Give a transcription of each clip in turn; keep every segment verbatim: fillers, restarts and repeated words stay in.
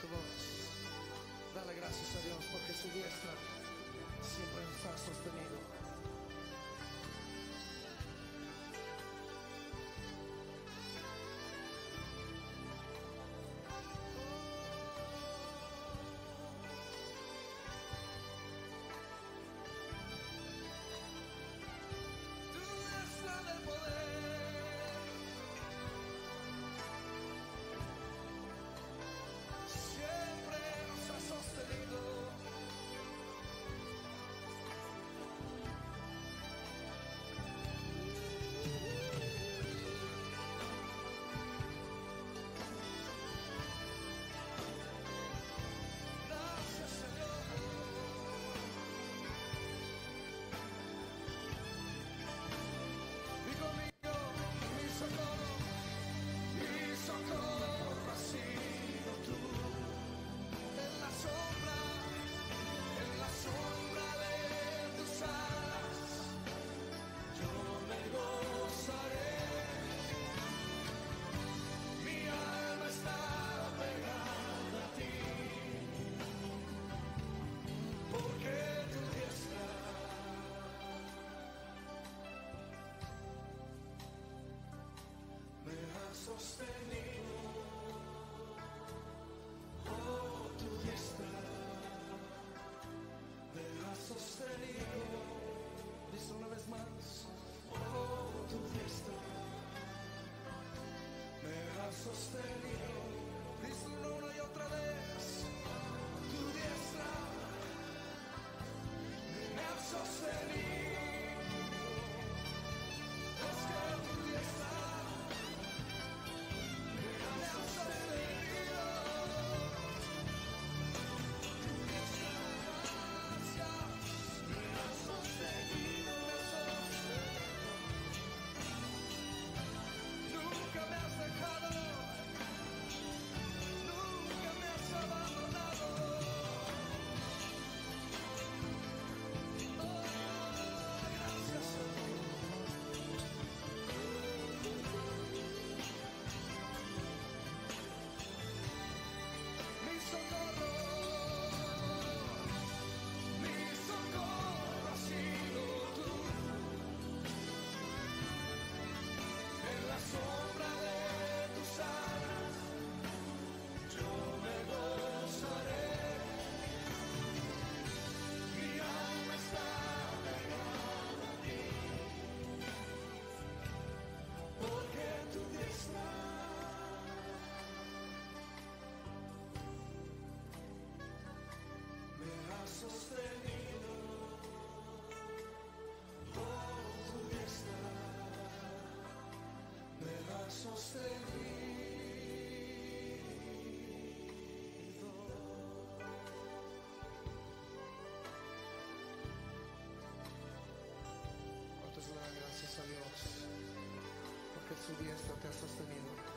tu voz. Dale gracias a Dios porque su diestra siempre nos ha sostenido. Sostenido, oh, tu diestra me ha sostenido. Dice una vez más, oh, tu diestra me ha sostenido. Dice una y otra vez, tu diestra me ha sostenido. Es que tu diestra sostenido, oh, tu diestra me ha sostenido. ¿Cuántos le dan gracias a Dios porque su diestra te ha sostenido?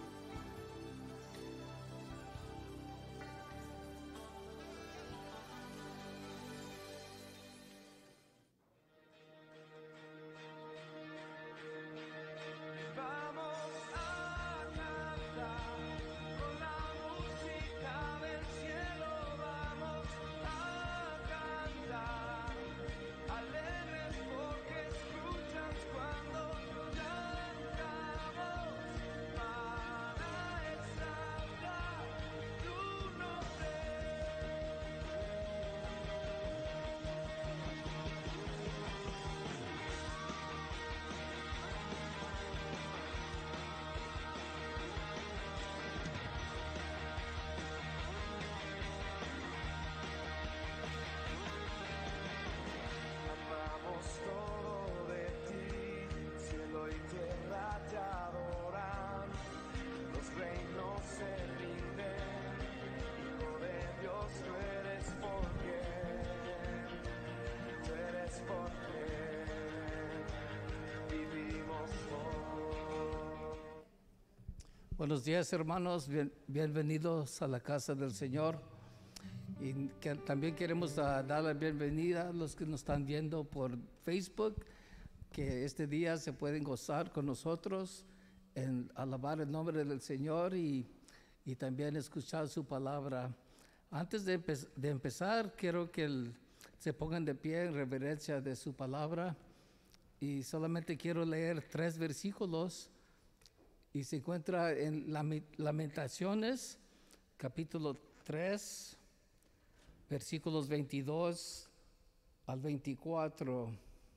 Buenos días, hermanos, Bien, bienvenidos a la casa del Señor. Y que también queremos uh, dar la bienvenida a los que nos están viendo por Facebook, que este día se pueden gozar con nosotros en alabar el nombre del Señor y, y también escuchar su palabra. Antes de, empe de empezar, quiero que el, se pongan de pie en reverencia de su palabra y solamente quiero leer tres versículos y se encuentra en Lamentaciones, capítulo tres, versículos veintidós al veinticuatro.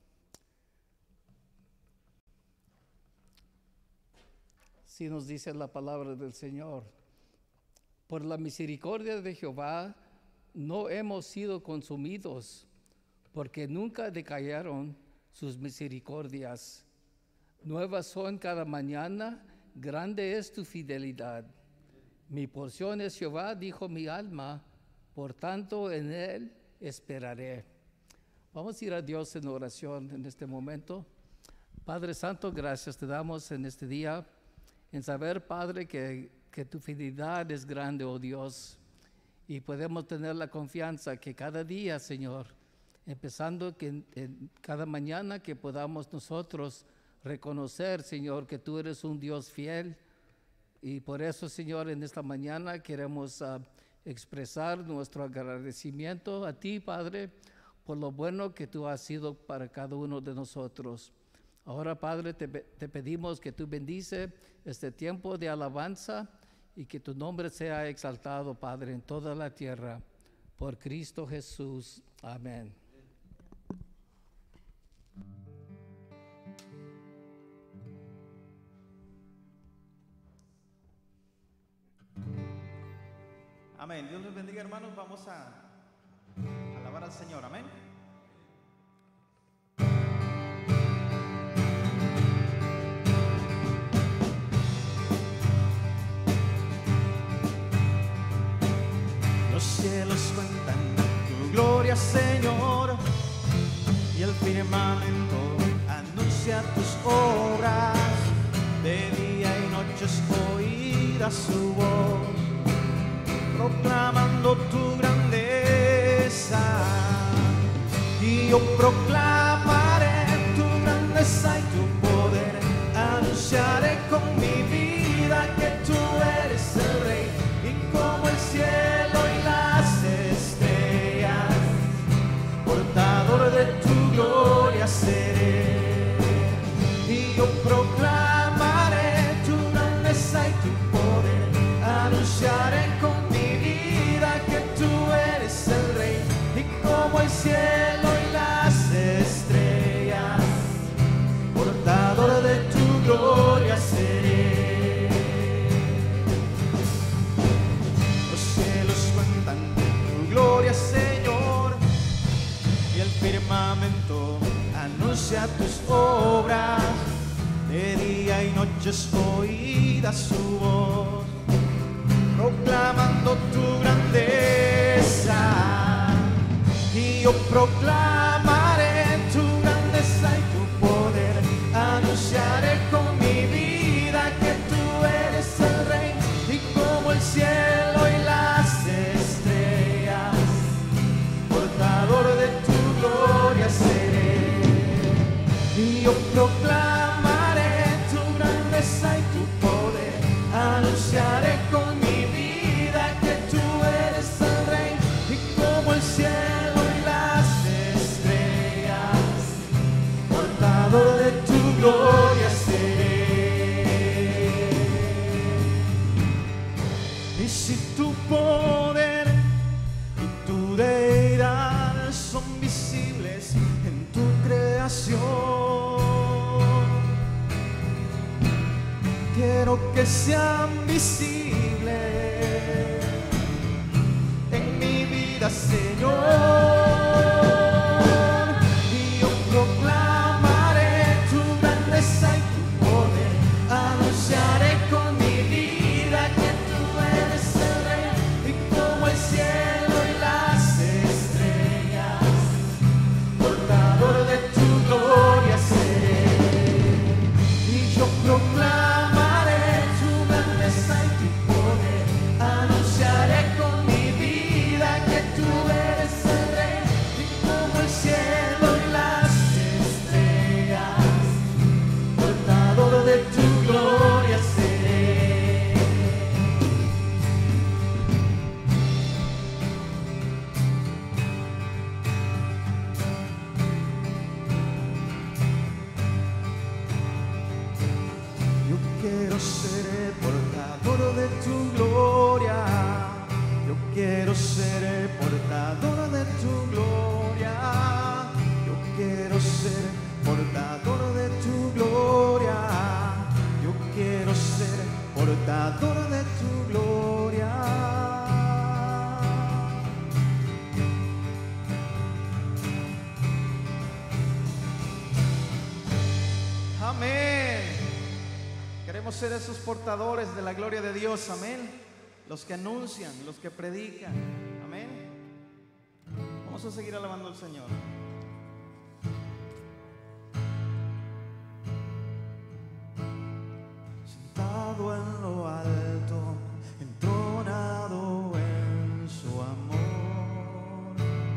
Así nos dice la palabra del Señor. Por la misericordia de Jehová no hemos sido consumidos, porque nunca decayeron sus misericordias. Nuevas son cada mañana, grande es tu fidelidad. Mi porción es Jehová, dijo mi alma, por tanto en él esperaré. Vamos a ir a Dios en oración en este momento. Padre Santo, gracias te damos en este día, en saber, Padre, que, que tu fidelidad es grande, oh Dios, y podemos tener la confianza que cada día, Señor, empezando que en, en cada mañana que podamos nosotros reconocer, Señor, que tú eres un Dios fiel, y por eso, Señor, en esta mañana queremos uh, expresar nuestro agradecimiento a ti, Padre, por lo bueno que tú has sido para cada uno de nosotros. Ahora, Padre, te, te pedimos que tú bendice este tiempo de alabanza y que tu nombre sea exaltado, Padre, en toda la tierra. Por Cristo Jesús. Amén. Amén. Dios les bendiga, hermanos. Vamos a alabar al Señor. Amén. Los cielos cuentan tu gloria, Señor, y el firmamento anuncia tus obras. De día y noches oirás su voz, proclamando tu grandeza. Y yo proclamaré tu grandeza y tu poder, anunciaré con mi vida que tú eres el Rey, y como el cielo y las estrellas, portador de tu gloria seré. Y yo proclamaré tu grandeza y tu poder, anunciaré con como el cielo y las estrellas, portador de tu gloria seré. Los cielos cuentan tu gloria, Señor, y el firmamento anuncia tus obras. De día y noches oídas su voz, proclamando tu grandeza. Y yo proclamaré tu grandeza y tu poder, anunciaré con mi vida que tú eres el Rey, y como el cielo y las estrellas, portador de tu gloria seré. Y yo proclamaré tu grandeza y tu poder, anunciaré con mi vida que tú eres el Rey, y como el cielo de tu gloria seré. Y si tu poder y tu deidad son visibles en tu creación, quiero que sean visibles en mi vida, Señor. Anunciaré con mi vida que tú eres el Rey, y como el cielo y las estrellas, portador de tu gloria seré. Y yo proclamaré tu grandeza y tu poder, anunciaré con mi vida que tú eres el quiero ser portador de tu gloria. Yo quiero ser portador de tu gloria. Yo quiero ser portador de tu gloria. Yo quiero ser portador de tu gloria. Amén. Queremos ser esos portadores de la gloria de Dios. Amén. Los que anuncian, los que predican. Amén. Vamos a seguir alabando al Señor. Sentado en lo alto, entronado en su amor,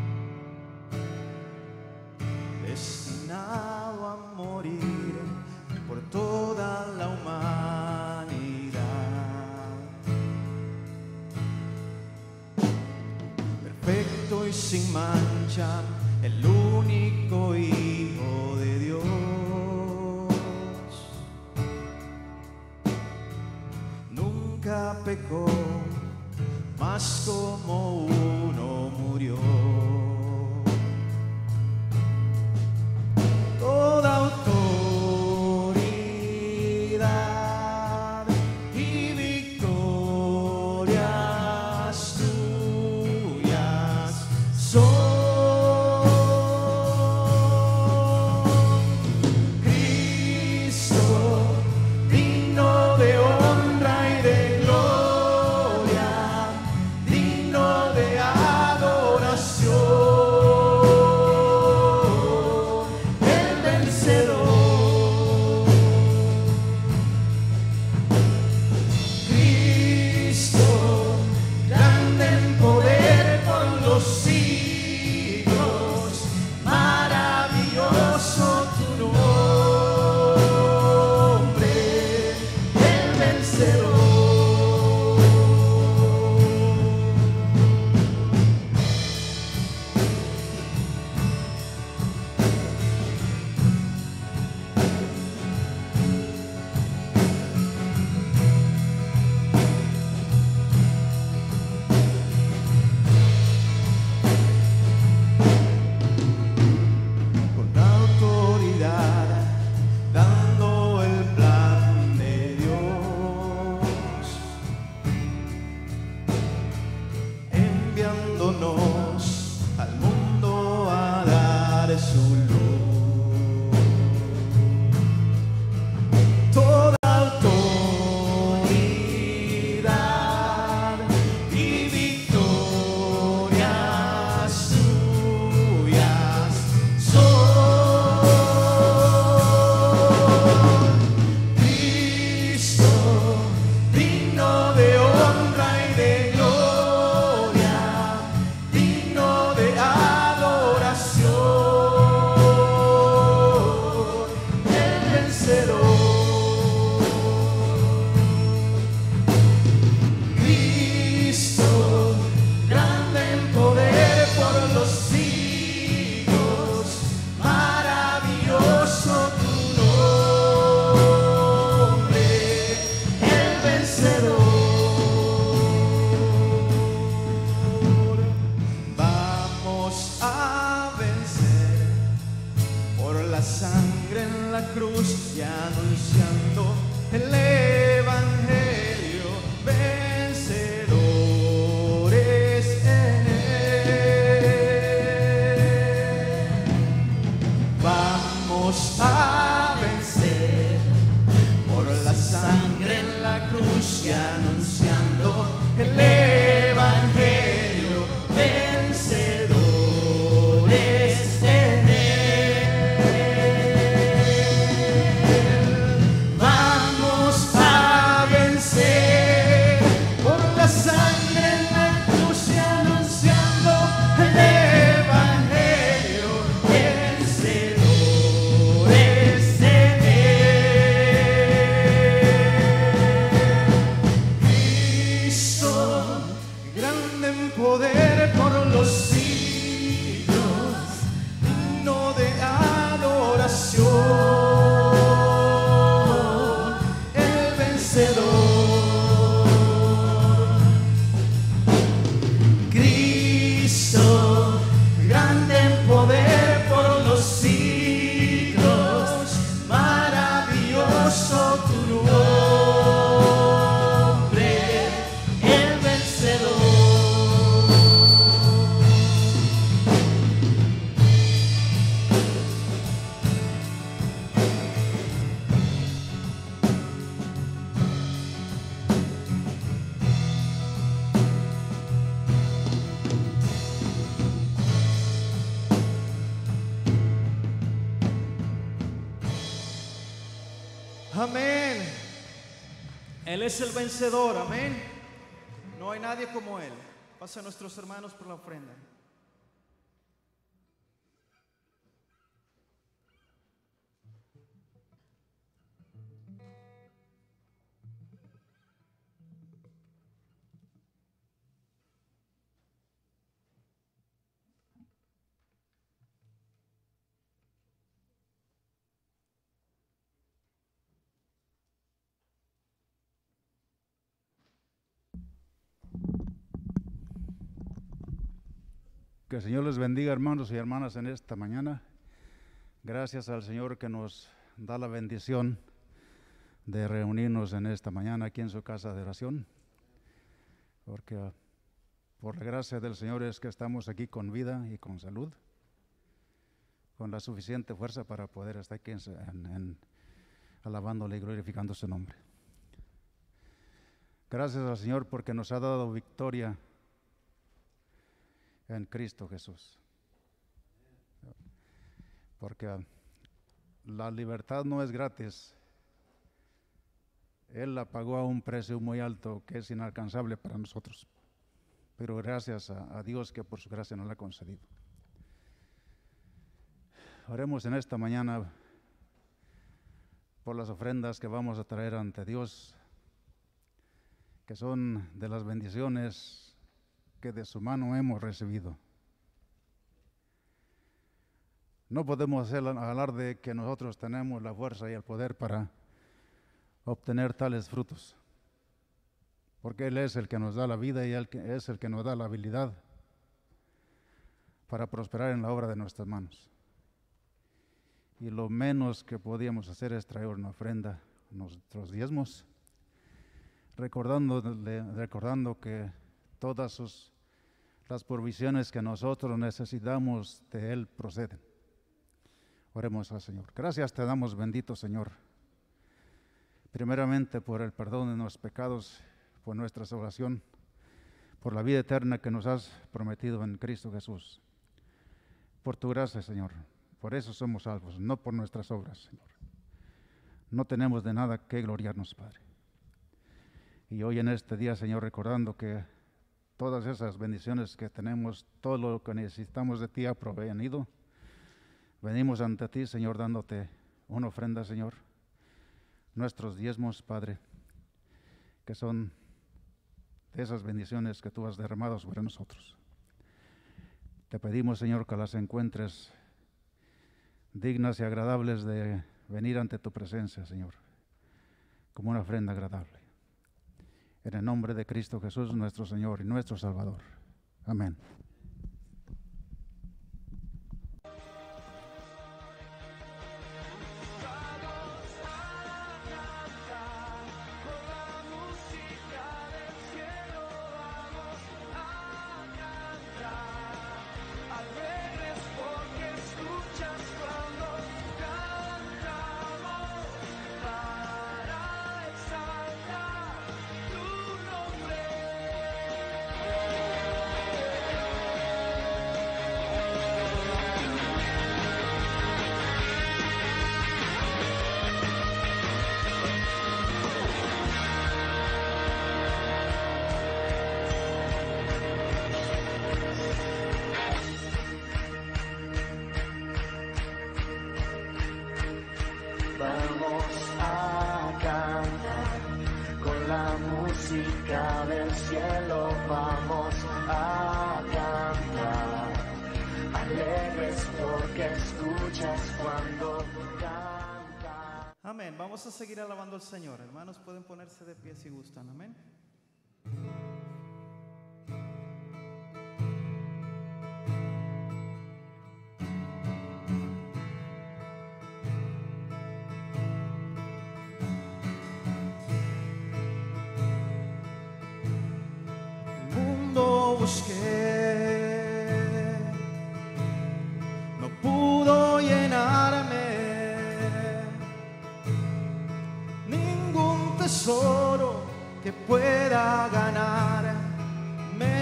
destinado a morir por toda la humanidad. Perfecto y sin mancha, el único Hijo de Dios. Nunca pecó, mas como uno murió. Toda autoridad y victorias tuyas son. Cristo, digno de honra y de gloria, digno de adoración, el vencedor. Cristo, grande en poder por los siglos, maravilloso tu nombre, el vencedor. Con autoridad, dando el plan de Dios, enviándonos al mundo a dar su luz. Toda autoridad y victorias tuyas son. Cristo, digno de honra y de gloria, digno de adoración, el vencedor. Cristo, grande en poder por los siglos, maravilloso tu nombre, el vencedor. Vamos a vencer por la sangre en la cruz y anunciando el evangelio, vencedores en él. Vamos a vencer por la sangre en la cruz y anunciando el evangelio, vencedores en él. Vamos a vencer por la sangre en la cruz y anunciando el evangelio, vencedores en él. Amén. Él es el vencedor, amén. No hay nadie como Él. Pasa a nuestros hermanos por la ofrenda. Que el Señor les bendiga, hermanos y hermanas, en esta mañana. Gracias al Señor que nos da la bendición de reunirnos en esta mañana aquí en su casa de oración, porque uh, por la gracia del Señor es que estamos aquí con vida y con salud, con la suficiente fuerza para poder estar aquí en, en, en, alabándole y glorificando su nombre. Gracias al Señor porque nos ha dado victoria en Cristo Jesús, porque la libertad no es gratis. Él la pagó a un precio muy alto que es inalcanzable para nosotros, pero gracias a, a Dios que por su gracia nos la ha concedido. Oremos en esta mañana por las ofrendas que vamos a traer ante Dios, que son de las bendiciones que de su mano hemos recibido. No podemos hacer alarde de que nosotros tenemos la fuerza y el poder para obtener tales frutos, porque Él es el que nos da la vida y Él es el que nos da la habilidad para prosperar en la obra de nuestras manos. Y lo menos que podíamos hacer es traer una ofrenda, nuestros diezmos, recordando, recordando que todas sus, las provisiones que nosotros necesitamos de Él proceden. Oremos al Señor. Gracias te damos, bendito Señor, primeramente por el perdón de nuestros pecados, por nuestra salvación, por la vida eterna que nos has prometido en Cristo Jesús. Por tu gracia, Señor, por eso somos salvos, no por nuestras obras, Señor. No tenemos de nada que gloriarnos, Padre. Y hoy en este día, Señor, recordando que todas esas bendiciones que tenemos, todo lo que necesitamos de ti ha provenido, venimos ante ti, Señor, dándote una ofrenda, Señor, nuestros diezmos, Padre, que son de esas bendiciones que tú has derramado sobre nosotros. Te pedimos, Señor, que las encuentres dignas y agradables de venir ante tu presencia, Señor, como una ofrenda agradable. En el nombre de Cristo Jesús, nuestro Señor y nuestro Salvador. Amén. Amén. Vamos a seguir alabando al Señor. Hermanos, pueden ponerse de pie si gustan. Amén. El mundo busqué, no pudo llenarme. Tesoro que pueda ganar me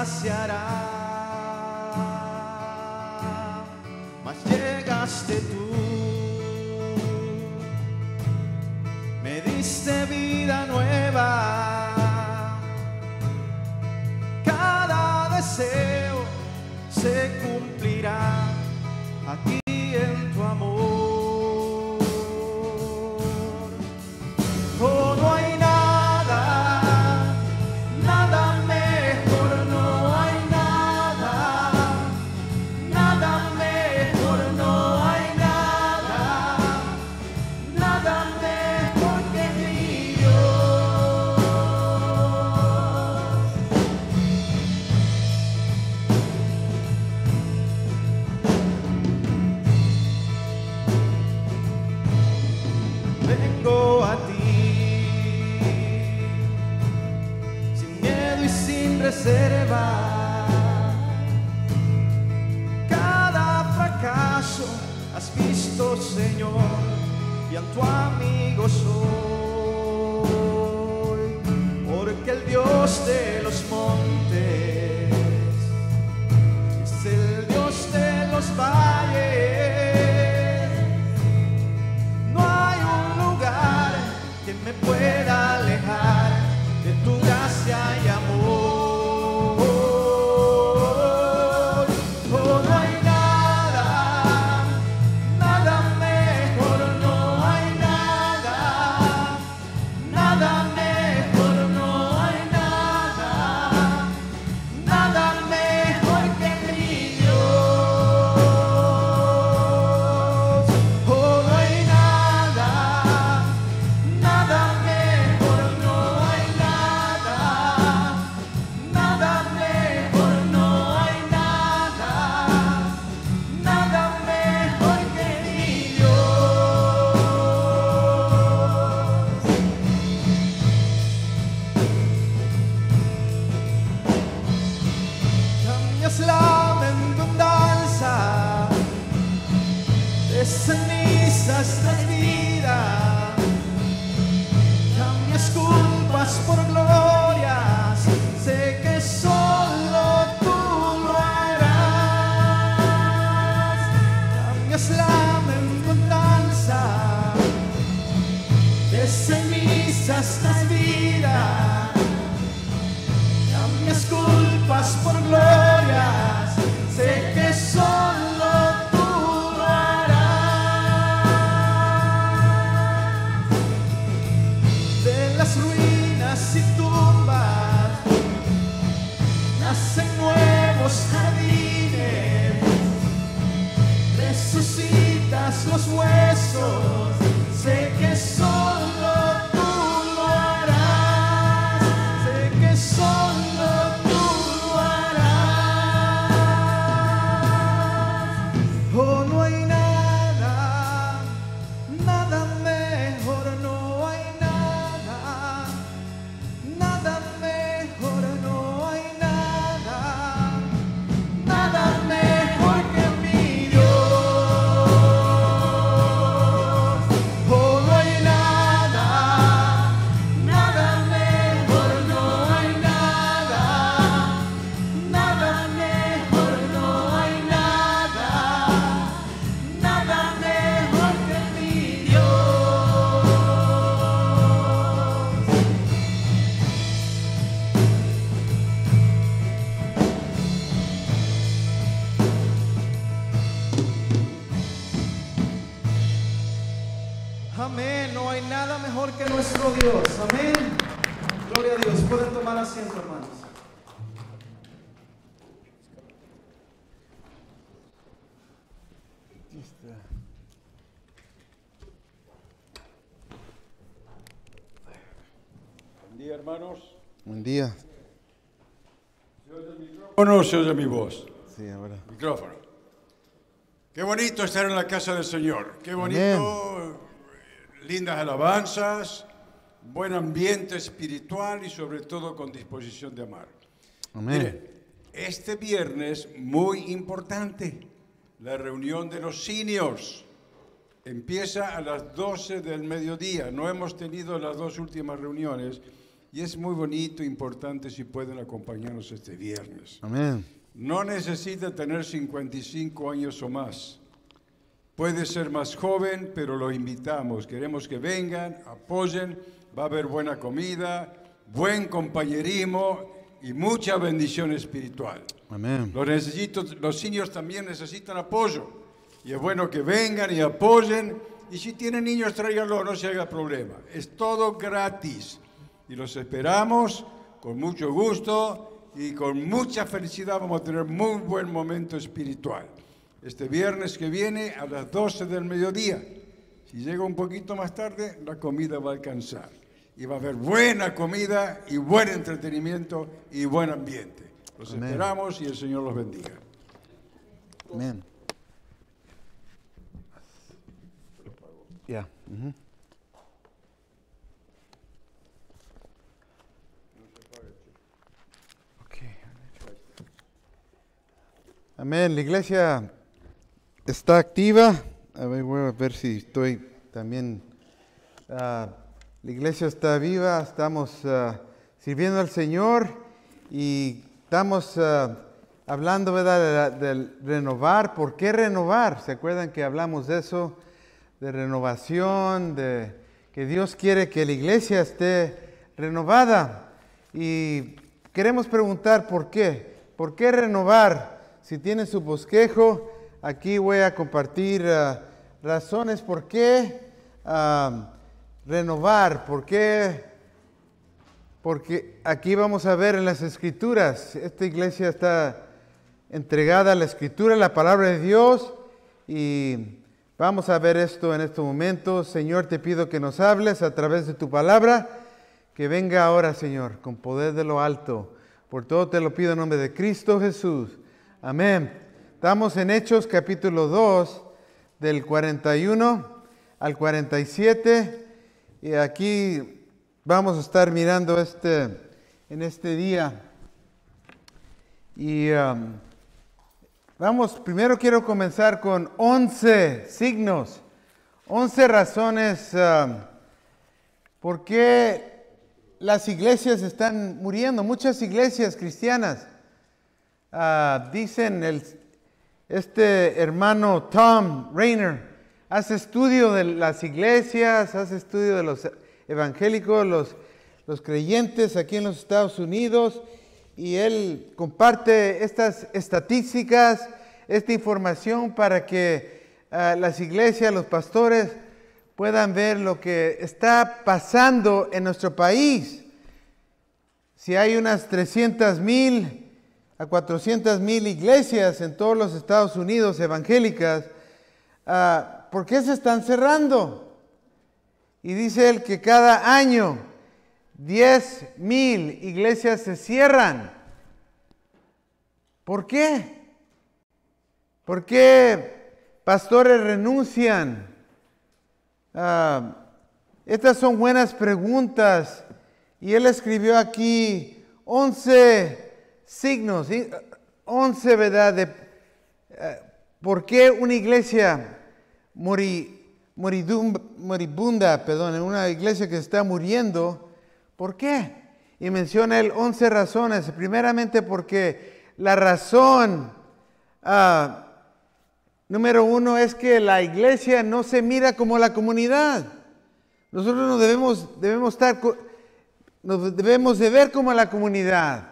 saciará, mas llegaste tú vida nueva. Cada deseo se cumplirá aquí en tu amor. Oh, no hay nada, nada mejor, no hay nada, nada mejor, no hay nada, nada mejor que mi Dios. Vengo a ti sin miedo y sin reserva. Cada fracaso has visto, Señor, y a tu amigo soy, porque el Dios de los montes es el Dios de los valles. No hay un lugar que me pueda alejar de tu gracia y amor. Oh, no hay nada, nada mejor, no hay nada, nada mejor, no hay nada, nada mejor que mi Dios. Oh, no hay nada, nada mejor, no hay nada, nada mejor, no hay nada, nada mejor que mi Dios. Cambias lamento en danza, de cenizas tras vida, cambias culpas por glorias, sé que solo tú lo harás. Cambias lamento en danza, de cenizas tras vida, cambias culpas por glorias, sé que solo tú lo harás. De las ruinas y tumbas nacen nuevos jardines, resucitas los huesos, sé que solo tú lo harás, sé que solo tú lo harás. Oh, no hay nada, nada mejor, no hay nada, nada mejor, no hay nada, nada mejor que mi Dios. Oh, no hay nada, nada mejor, no hay nada, nada mejor, no hay nada, nada mejor que mi Dios. Amén, no hay nada mejor que nuestro Dios. Amén. Gloria a Dios. Pueden tomar asiento, hermanos. Buen día, hermanos. Buen día. ¿O no se oye mi voz? Sí, ahora. Micrófono. Qué bonito estar en la casa del Señor. Qué bonito. Lindas alabanzas, buen ambiente espiritual y sobre todo con disposición de amar. Amén. Miren, este viernes muy importante, la reunión de los seniors. Empieza a las doce del mediodía. No hemos tenido las dos últimas reuniones y es muy bonito, importante si pueden acompañarnos este viernes. Amén. No necesita tener cincuenta y cinco años o más. Puede ser más joven, pero los invitamos. Queremos que vengan, apoyen va a haber buena comida, buen compañerismo y mucha bendición espiritual. Amén. Los, necesito, los niños también necesitan apoyo. Y es bueno que vengan y apoyen. Y si tienen niños, tráiganlos, no se haga problema. Es todo gratis. Y los esperamos con mucho gusto y con mucha felicidad. Vamos a tener muy buen momento espiritual. Este viernes que viene a las doce del mediodía. Si llega un poquito más tarde, la comida va a alcanzar. Y va a haber buena comida y buen entretenimiento y buen ambiente. Los Amén. Esperamos y el Señor los bendiga. Amén. Ya. ujú. Okay. Amén. La iglesia está activa. A ver, voy a ver si estoy también. ah, la iglesia está viva. Estamos ah, sirviendo al Señor y estamos ah, hablando, ¿verdad?, de- del renovar. ¿Por qué renovar? ¿Se acuerdan que hablamos de eso? De renovación, de que Dios quiere que la iglesia esté renovada. Y queremos preguntar por qué. ¿Por qué renovar? Si tienen su bosquejo, aquí voy a compartir ah, razones por qué ah, renovar, por qué, porque aquí vamos a ver en las Escrituras, esta iglesia está entregada a la Escritura, la palabra de Dios, y vamos a ver esto en estos momentos. Señor, te pido que nos hables a través de tu palabra, que venga ahora, Señor, con poder de lo alto. Por todo te lo pido en nombre de Cristo Jesús. Amén. Estamos en Hechos capítulo dos, del cuarenta y uno al cuarenta y siete, y aquí vamos a estar mirando este, en este día. Y um, vamos, primero quiero comenzar con once signos, once razones um, por qué las iglesias están muriendo. Muchas iglesias cristianas, uh, dicen, el, este hermano Tom Rainer hace estudio de las iglesias, hace estudio de los evangélicos, los, los creyentes aquí en los Estados Unidos, y él comparte estas estadísticas, esta información para que uh, las iglesias, los pastores puedan ver lo que está pasando en nuestro país. Si hay unas trescientas mil a cuatrocientas mil iglesias en todos los Estados Unidos evangélicas, uh, ¿por qué se están cerrando? Y dice él que cada año diez mil iglesias se cierran. ¿Por qué? ¿Por qué pastores renuncian? Uh, estas son buenas preguntas. Y él escribió aquí once signos, once, ¿verdad? De, uh, ¿Por qué una iglesia mori, moridum, moribunda, perdón, una iglesia que está muriendo? ¿Por qué? Y menciona él once razones. Primeramente porque la razón uh, número uno es que la iglesia no se mira como la comunidad. Nosotros nos debemos, debemos estar, nos debemos de ver como la comunidad.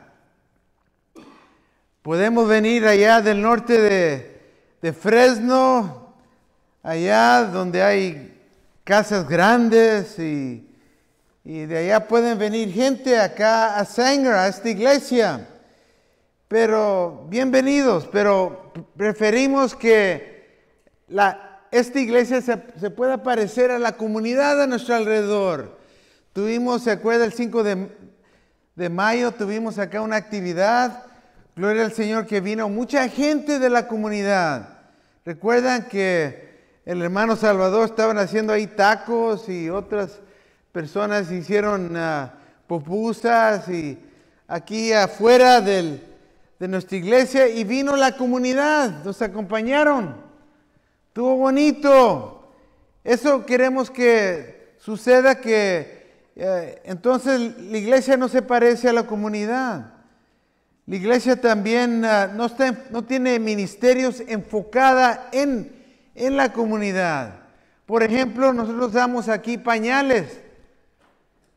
Podemos venir allá del norte de, de Fresno, allá donde hay casas grandes, y, y de allá pueden venir gente acá a Sanger, a esta iglesia. Pero bienvenidos, pero preferimos que la, esta iglesia se, se pueda parecer a la comunidad a nuestro alrededor. Tuvimos, ¿se acuerda? El cinco de, de mayo tuvimos acá una actividad. Gloria al Señor, que vino mucha gente de la comunidad. Recuerdan que el hermano Salvador estaban haciendo ahí tacos, y otras personas hicieron uh, pupusas, y aquí afuera del, de nuestra iglesia, y vino la comunidad, nos acompañaron. Estuvo bonito. Eso queremos que suceda, que uh, entonces la iglesia no se parece a la comunidad. La iglesia también uh, no, está, no tiene ministerios enfocada en, en la comunidad. Por ejemplo, nosotros damos aquí pañales.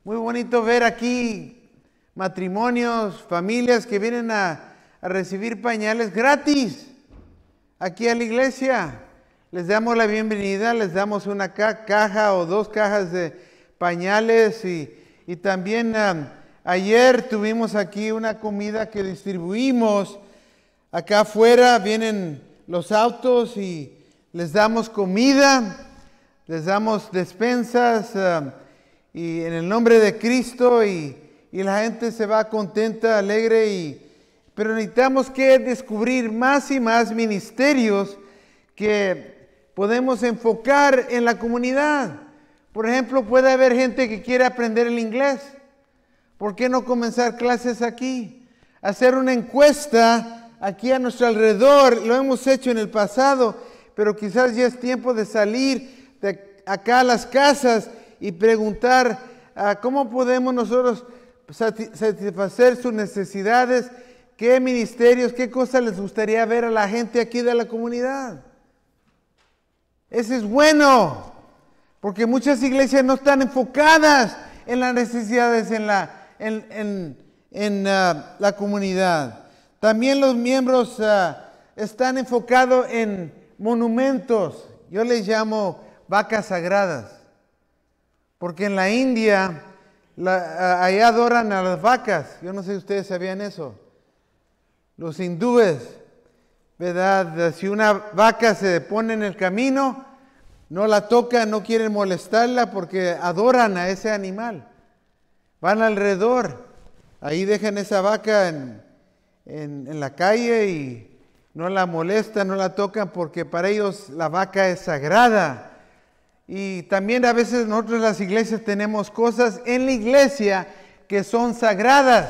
Muy bonito ver aquí matrimonios, familias que vienen a, a recibir pañales gratis aquí a la iglesia. Les damos la bienvenida, les damos una ca caja o dos cajas de pañales y, y también um, ayer tuvimos aquí una comida que distribuimos. Acá afuera vienen los autos y les damos comida, les damos despensas uh, y en el nombre de Cristo y, y la gente se va contenta, alegre, y, pero necesitamos que descubrir más y más ministerios que podemos enfocar en la comunidad. Por ejemplo, puede haber gente que quiere aprender el inglés. ¿Por qué no comenzar clases aquí? Hacer una encuesta aquí a nuestro alrededor. Lo hemos hecho en el pasado, pero quizás ya es tiempo de salir de acá a las casas y preguntar uh, cómo podemos nosotros satisfacer sus necesidades, qué ministerios, qué cosas les gustaría ver a la gente aquí de la comunidad. Eso es bueno, porque muchas iglesias no están enfocadas en las necesidades en la, en, en, en, uh, la comunidad. También los miembros uh, están enfocados en monumentos. Yo les llamo vacas sagradas, porque en la India la, uh, allá adoran a las vacas. Yo no sé si ustedes sabían eso. Los hindúes, ¿verdad? Si una vaca se pone en el camino, no la tocan, no quieren molestarla porque adoran a ese animal. Van alrededor, ahí dejan esa vaca en, en, en la calle y no la molestan, no la tocan, porque para ellos la vaca es sagrada. Y también a veces nosotros en las iglesias tenemos cosas en la iglesia que son sagradas.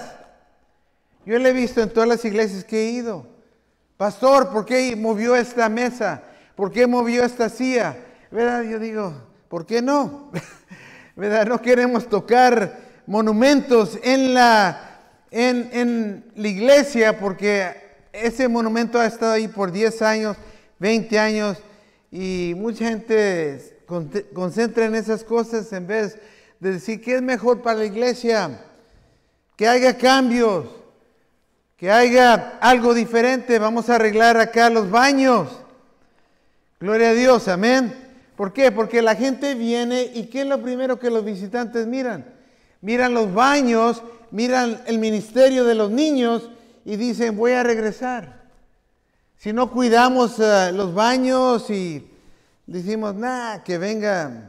Yo lo he visto en todas las iglesias que he ido. Pastor, ¿por qué movió esta mesa? ¿Por qué movió esta silla? ¿Verdad? Yo digo, ¿por qué no? ¿Verdad? No queremos tocar monumentos en la, en, en la iglesia, porque ese monumento ha estado ahí por diez años, veinte años, y mucha gente concentra en esas cosas en vez de decir qué es mejor para la iglesia, que haya cambios, que haya algo diferente. Vamos a arreglar acá los baños. Gloria a Dios, amén. ¿Por qué? Porque la gente viene y ¿qué es lo primero que los visitantes miran? Miran los baños, miran el ministerio de los niños y dicen, voy a regresar. Si no cuidamos uh, los baños y decimos, nah, que venga.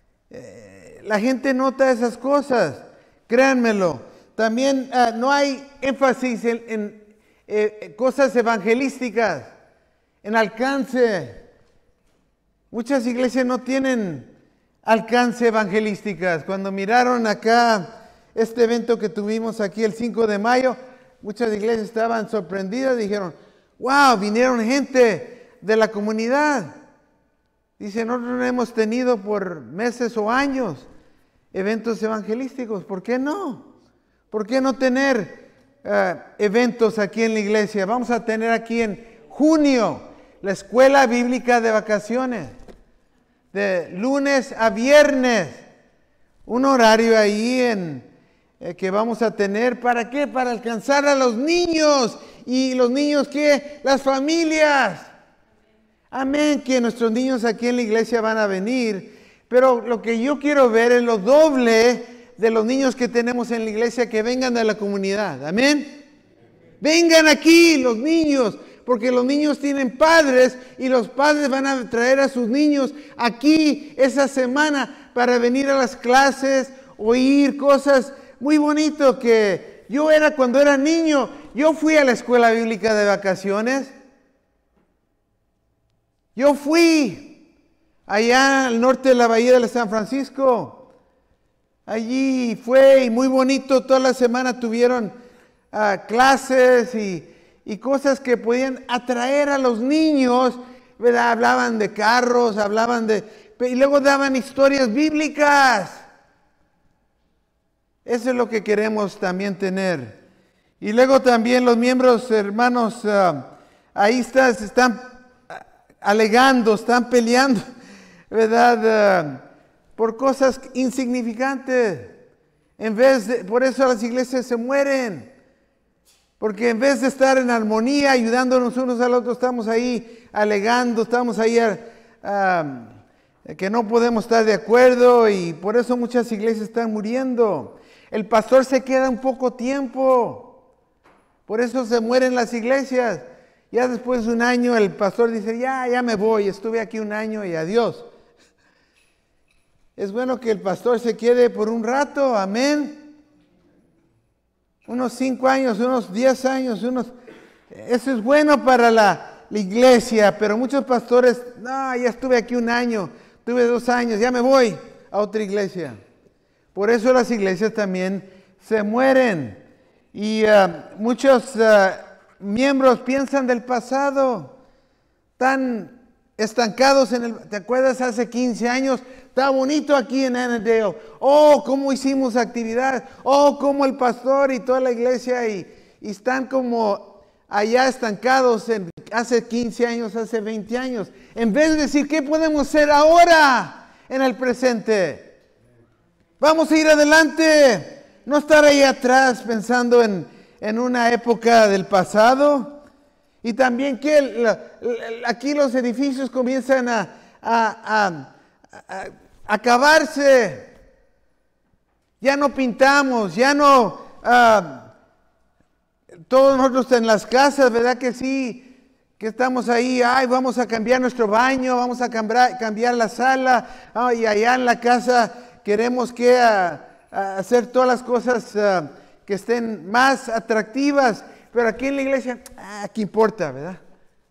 Eh, la gente nota esas cosas, créanmelo. También uh, no hay énfasis en, en eh, cosas evangelísticas, en alcance. Muchas iglesias no tienen alcance evangelísticas. Cuando miraron acá este evento que tuvimos aquí el cinco de mayo, muchas iglesias estaban sorprendidas, dijeron, wow, vinieron gente de la comunidad. Dice, nosotros no hemos tenido por meses o años eventos evangelísticos. ¿Por qué no? ¿Por qué no tener uh, eventos aquí en la iglesia? Vamos a tener aquí en junio la escuela bíblica de vacaciones, de lunes a viernes, un horario ahí en, eh, que vamos a tener. ¿Para qué? Para alcanzar a los niños. ¿Y los niños qué? Las familias. Amén, que nuestros niños aquí en la iglesia van a venir, pero lo que yo quiero ver es lo doble de los niños que tenemos en la iglesia, que vengan de la comunidad. Amén. Vengan aquí los niños, porque los niños tienen padres y los padres van a traer a sus niños aquí esa semana para venir a las clases, oír cosas muy bonito. Que yo era cuando era niño, yo fui a la escuela bíblica de vacaciones. Yo fui allá al norte de la bahía de San Francisco. Allí fue y muy bonito, toda la semana tuvieron uh, clases y, y cosas que podían atraer a los niños, ¿verdad? Hablaban de carros, hablaban de... y luego daban historias bíblicas. Eso es lo que queremos también tener. Y luego también los miembros, hermanos, uh, ahí está, se están alegando, están peleando, ¿verdad? Uh, por cosas insignificantes. En vez de, por eso las iglesias se mueren. Porque en vez de estar en armonía, ayudándonos unos al otro, estamos ahí alegando, estamos ahí a, a, que no podemos estar de acuerdo, y por eso muchas iglesias están muriendo. El pastor se queda un poco tiempo, por eso se mueren las iglesias. Ya después de un año el pastor dice, ya, ya me voy, estuve aquí un año y adiós. Es bueno que el pastor se quede por un rato, amén. Unos cinco años, unos diez años, unos... Eso es bueno para la, la iglesia, pero muchos pastores, no, ya estuve aquí un año, tuve dos años, ya me voy a otra iglesia. Por eso las iglesias también se mueren. Y uh, muchos uh, miembros piensan del pasado, están estancados en el... ¿Te acuerdas hace quince años? Está bonito aquí en Annandale. Oh, cómo hicimos actividad. Oh, cómo el pastor y toda la iglesia y, y están como allá estancados en hace quince años, hace veinte años. En vez de decir, ¿qué podemos hacer ahora en el presente? Vamos a ir adelante. No estar ahí atrás pensando en, en una época del pasado. Y también que la, la, aquí los edificios comienzan a, a, a A, a acabarse. Ya no pintamos, ya no uh, todos nosotros en las casas, ¿verdad que sí? Que estamos ahí, ay, vamos a cambiar nuestro baño, vamos a cambiar, cambiar la sala, oh, y allá en la casa queremos que uh, uh, hacer todas las cosas uh, que estén más atractivas, pero aquí en la iglesia, ah, ¿qué importa, verdad?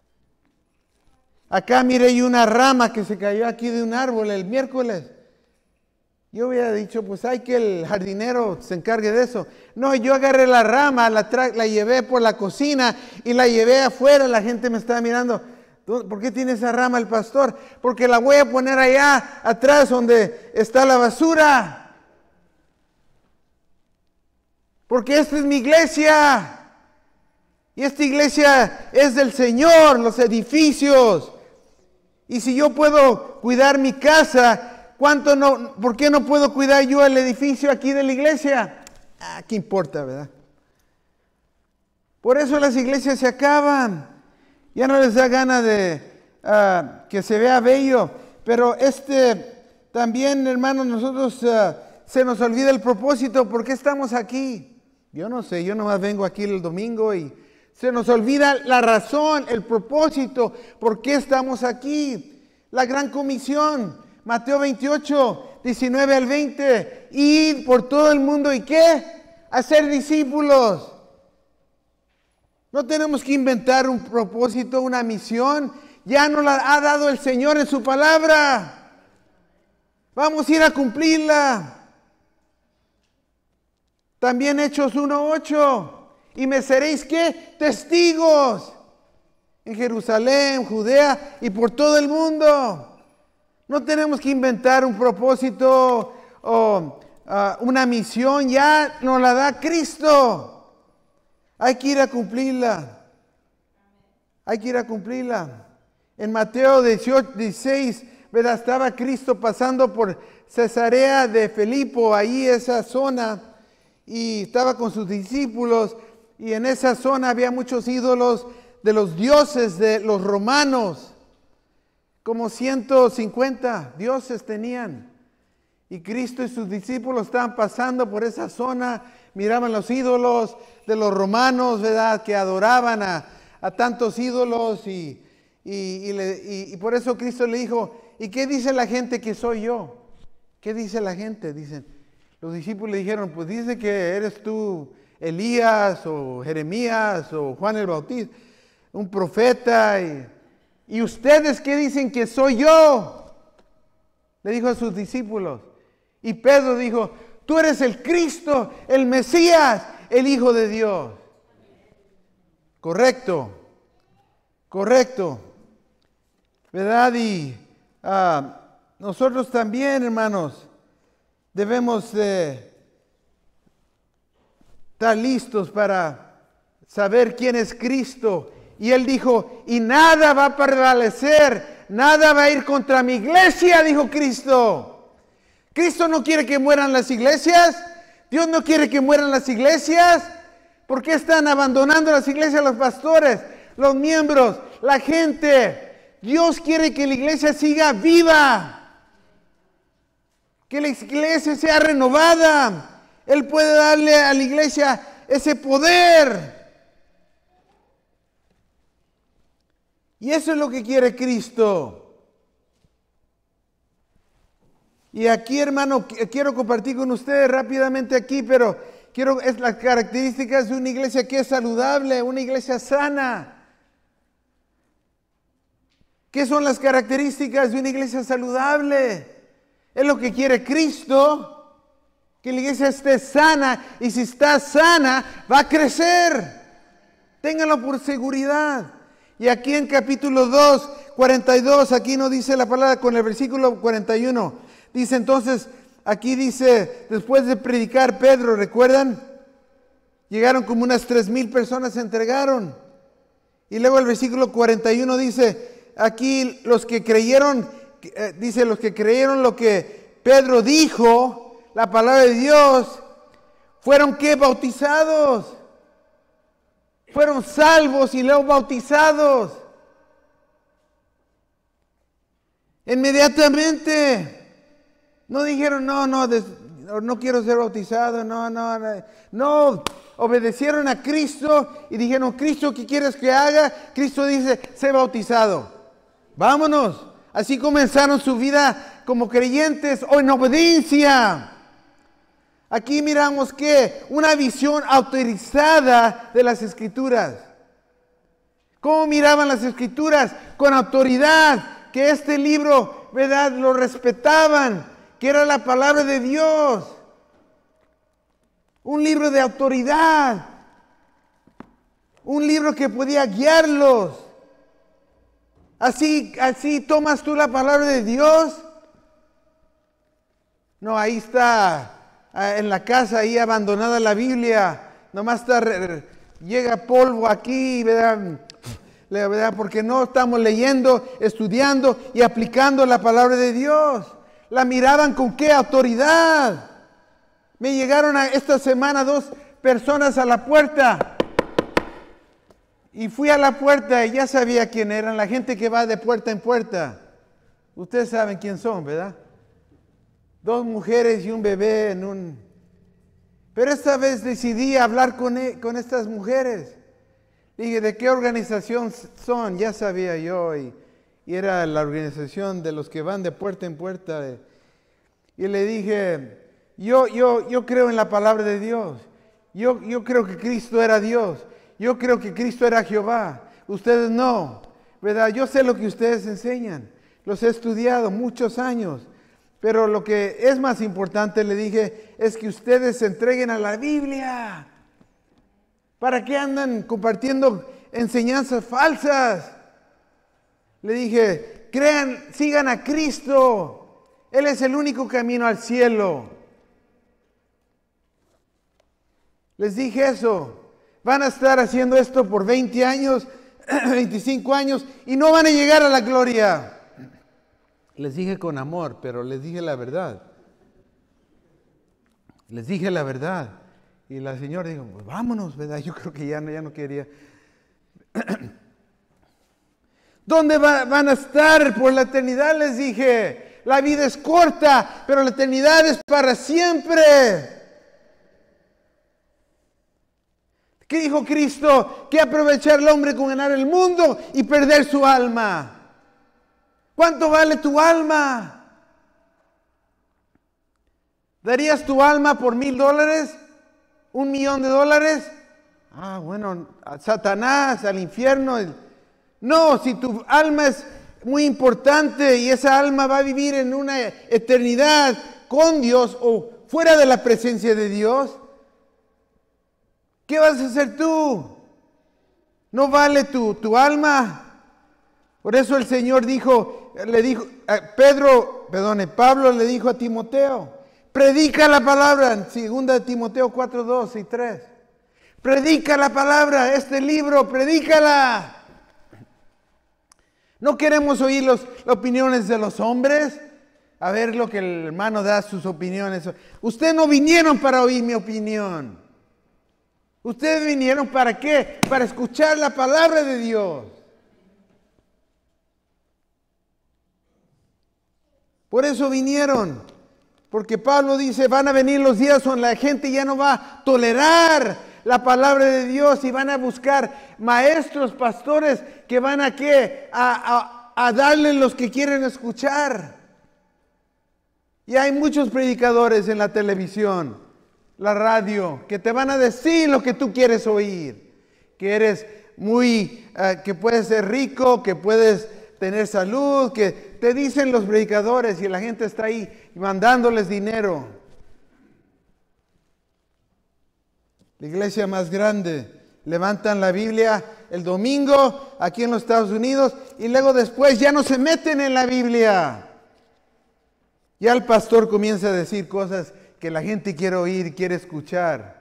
Acá miré yo una rama que se cayó aquí de un árbol el miércoles. Yo hubiera dicho, pues hay que el jardinero se encargue de eso. No, yo agarré la rama, la, tra la llevé por la cocina y la llevé afuera. La gente me estaba mirando. ¿Por qué tiene esa rama el pastor? Porque la voy a poner allá atrás donde está la basura. Porque esta es mi iglesia. Y esta iglesia es del Señor, los edificios. Y si yo puedo cuidar mi casa, ¿cuánto no, ¿por qué no puedo cuidar yo el edificio aquí de la iglesia? Ah, ¿qué importa, verdad? Por eso las iglesias se acaban. Ya no les da gana de uh, que se vea bello. Pero este también, hermanos, nosotros uh, se nos olvida el propósito. ¿Por qué estamos aquí? Yo no sé, yo nomás vengo aquí el domingo y se nos olvida la razón, el propósito, por qué estamos aquí. La gran comisión, Mateo veintiocho, diecinueve al veinte. Ir por todo el mundo y ¿qué? Hacer discípulos. No tenemos que inventar un propósito, una misión. Ya nos la ha dado el Señor en su palabra. Vamos a ir a cumplirla. También Hechos uno ocho. Y me seréis, ¿qué? Testigos. En Jerusalén, Judea y por todo el mundo. No tenemos que inventar un propósito o uh, una misión. Ya nos la da Cristo. Hay que ir a cumplirla. Hay que ir a cumplirla. En Mateo dieciocho, dieciséis, ¿verdad? Estaba Cristo pasando por Cesarea de Filipo, ahí esa zona, y estaba con sus discípulos. Y en esa zona había muchos ídolos de los dioses de los romanos. Como ciento cincuenta dioses tenían. Y Cristo y sus discípulos estaban pasando por esa zona. Miraban los ídolos de los romanos, ¿verdad? Que adoraban a, a tantos ídolos. Y, y, y, le, y, y por eso Cristo le dijo, ¿y qué dice la gente que soy yo? ¿Qué dice la gente? Dicen, los discípulos le dijeron, pues dice que eres tú Elías o Jeremías o Juan el Bautista, un profeta. Y, ¿y ustedes qué dicen que soy yo? Le dijo a sus discípulos. Y Pedro dijo, tú eres el Cristo, el Mesías, el Hijo de Dios. Correcto, correcto, ¿verdad? Y uh, nosotros también, hermanos, debemos de estar listos para saber quién es Cristo. Y él dijo, y nada va a prevalecer, nada va a ir contra mi iglesia, dijo Cristo. Cristo no quiere que mueran las iglesias. Dios no quiere que mueran las iglesias. ¿Por qué están abandonando las iglesias los pastores, los miembros, la gente? Dios quiere que la iglesia siga viva, que la iglesia sea renovada. Él puede darle a la iglesia ese poder. Y eso es lo que quiere Cristo. Y aquí, hermano, quiero compartir con ustedes rápidamente aquí, pero quiero es las características de una iglesia que es saludable, una iglesia sana. ¿Qué son las características de una iglesia saludable? Es lo que quiere Cristo, que la iglesia esté sana, y si está sana, va a crecer. Ténganlo por seguridad. Y aquí en capítulo dos, cuarenta y dos, aquí nos dice la palabra con el versículo cuarenta y uno. Dice entonces, aquí dice, después de predicar Pedro, ¿recuerdan? Llegaron como unas tres mil personas, se entregaron. Y luego el versículo cuarenta y uno dice, aquí los que creyeron, eh, dice los que creyeron lo que Pedro dijo, la palabra de Dios, fueron ¿qué? Bautizados. Fueron salvos y luego bautizados. Inmediatamente. No dijeron, no, no, des, no quiero ser bautizado, no, no, no. No, obedecieron a Cristo y dijeron, Cristo, ¿qué quieres que haga? Cristo dice, sé bautizado. Vámonos. Así comenzaron su vida como creyentes o en obediencia. Aquí miramos que una visión autorizada de las Escrituras. ¿Cómo miraban las Escrituras? Con autoridad, que este libro, ¿verdad?, lo respetaban, que era la palabra de Dios. Un libro de autoridad. Un libro que podía guiarlos. Así, así tomas tú la palabra de Dios. No, ahí está, en la casa, ahí abandonada la Biblia. Nomás está, llega polvo aquí, ¿verdad? ¿verdad? Porque no estamos leyendo, estudiando y aplicando la palabra de Dios. La miraban con qué autoridad. Me llegaron a esta semana dos personas a la puerta. Y fui a la puerta y ya sabía quién eran, la gente que va de puerta en puerta. Ustedes saben quién son, ¿verdad? Dos mujeres y un bebé en un... Pero esta vez decidí hablar con, e- con estas mujeres. Dije, ¿de qué organización son? Ya sabía yo. Y, y era la organización de los que van de puerta en puerta. Y le dije, yo, yo, yo creo en la palabra de Dios. Yo, yo creo que Cristo era Dios. Yo creo que Cristo era Jehová. Ustedes no, ¿verdad? Yo sé lo que ustedes enseñan. Los he estudiado muchos años. Pero lo que es más importante, le dije, es que ustedes se entreguen a la Biblia. ¿Para qué andan compartiendo enseñanzas falsas? Le dije, crean, sigan a Cristo. Él es el único camino al cielo. Les dije eso. Van a estar haciendo esto por veinte años, veinticinco años, y no van a llegar a la gloria. Les dije con amor, pero les dije la verdad. Les dije la verdad. Y la señora dijo, pues vámonos, ¿verdad? Yo creo que ya no, ya no quería. ¿Dónde va, van a estar por la eternidad? Les dije, la vida es corta, pero la eternidad es para siempre. ¿Qué dijo Cristo? ¿Qué aprovechar el hombre con ganar el mundo y perder su alma? ¿Cuánto vale tu alma? ¿Darías tu alma por mil dólares? ¿Un millón de dólares? Ah, bueno, a Satanás, al infierno. No, si tu alma es muy importante y esa alma va a vivir en una eternidad con Dios o fuera de la presencia de Dios, ¿qué vas a hacer tú? ¿No vale tu, tu alma? Por eso el Señor dijo, le dijo, a Pedro, perdone, Pablo le dijo a Timoteo, predica la palabra, en segunda de Timoteo cuatro, dos y tres. Predica la palabra, este libro, predícala. No queremos oír los, las opiniones de los hombres. a ver lo que el hermano da sus opiniones. Ustedes no vinieron para oír mi opinión. Ustedes vinieron ¿para qué? Para escuchar la palabra de Dios. Por eso vinieron. Porque Pablo dice, van a venir los días donde la gente ya no va a tolerar la palabra de Dios y van a buscar maestros, pastores que van a qué? A, a, a darle los que quieren escuchar. Y hay muchos predicadores en la televisión, la radio, que te van a decir lo que tú quieres oír. Que eres muy, uh, que puedes ser rico, que puedes tener salud, que te dicen los predicadores y la gente está ahí mandándoles dinero. La iglesia más grande, levantan la Biblia el domingo aquí en los Estados Unidos y luego después ya no se meten en la Biblia. Ya el pastor comienza a decir cosas que la gente quiere oír y quiere escuchar.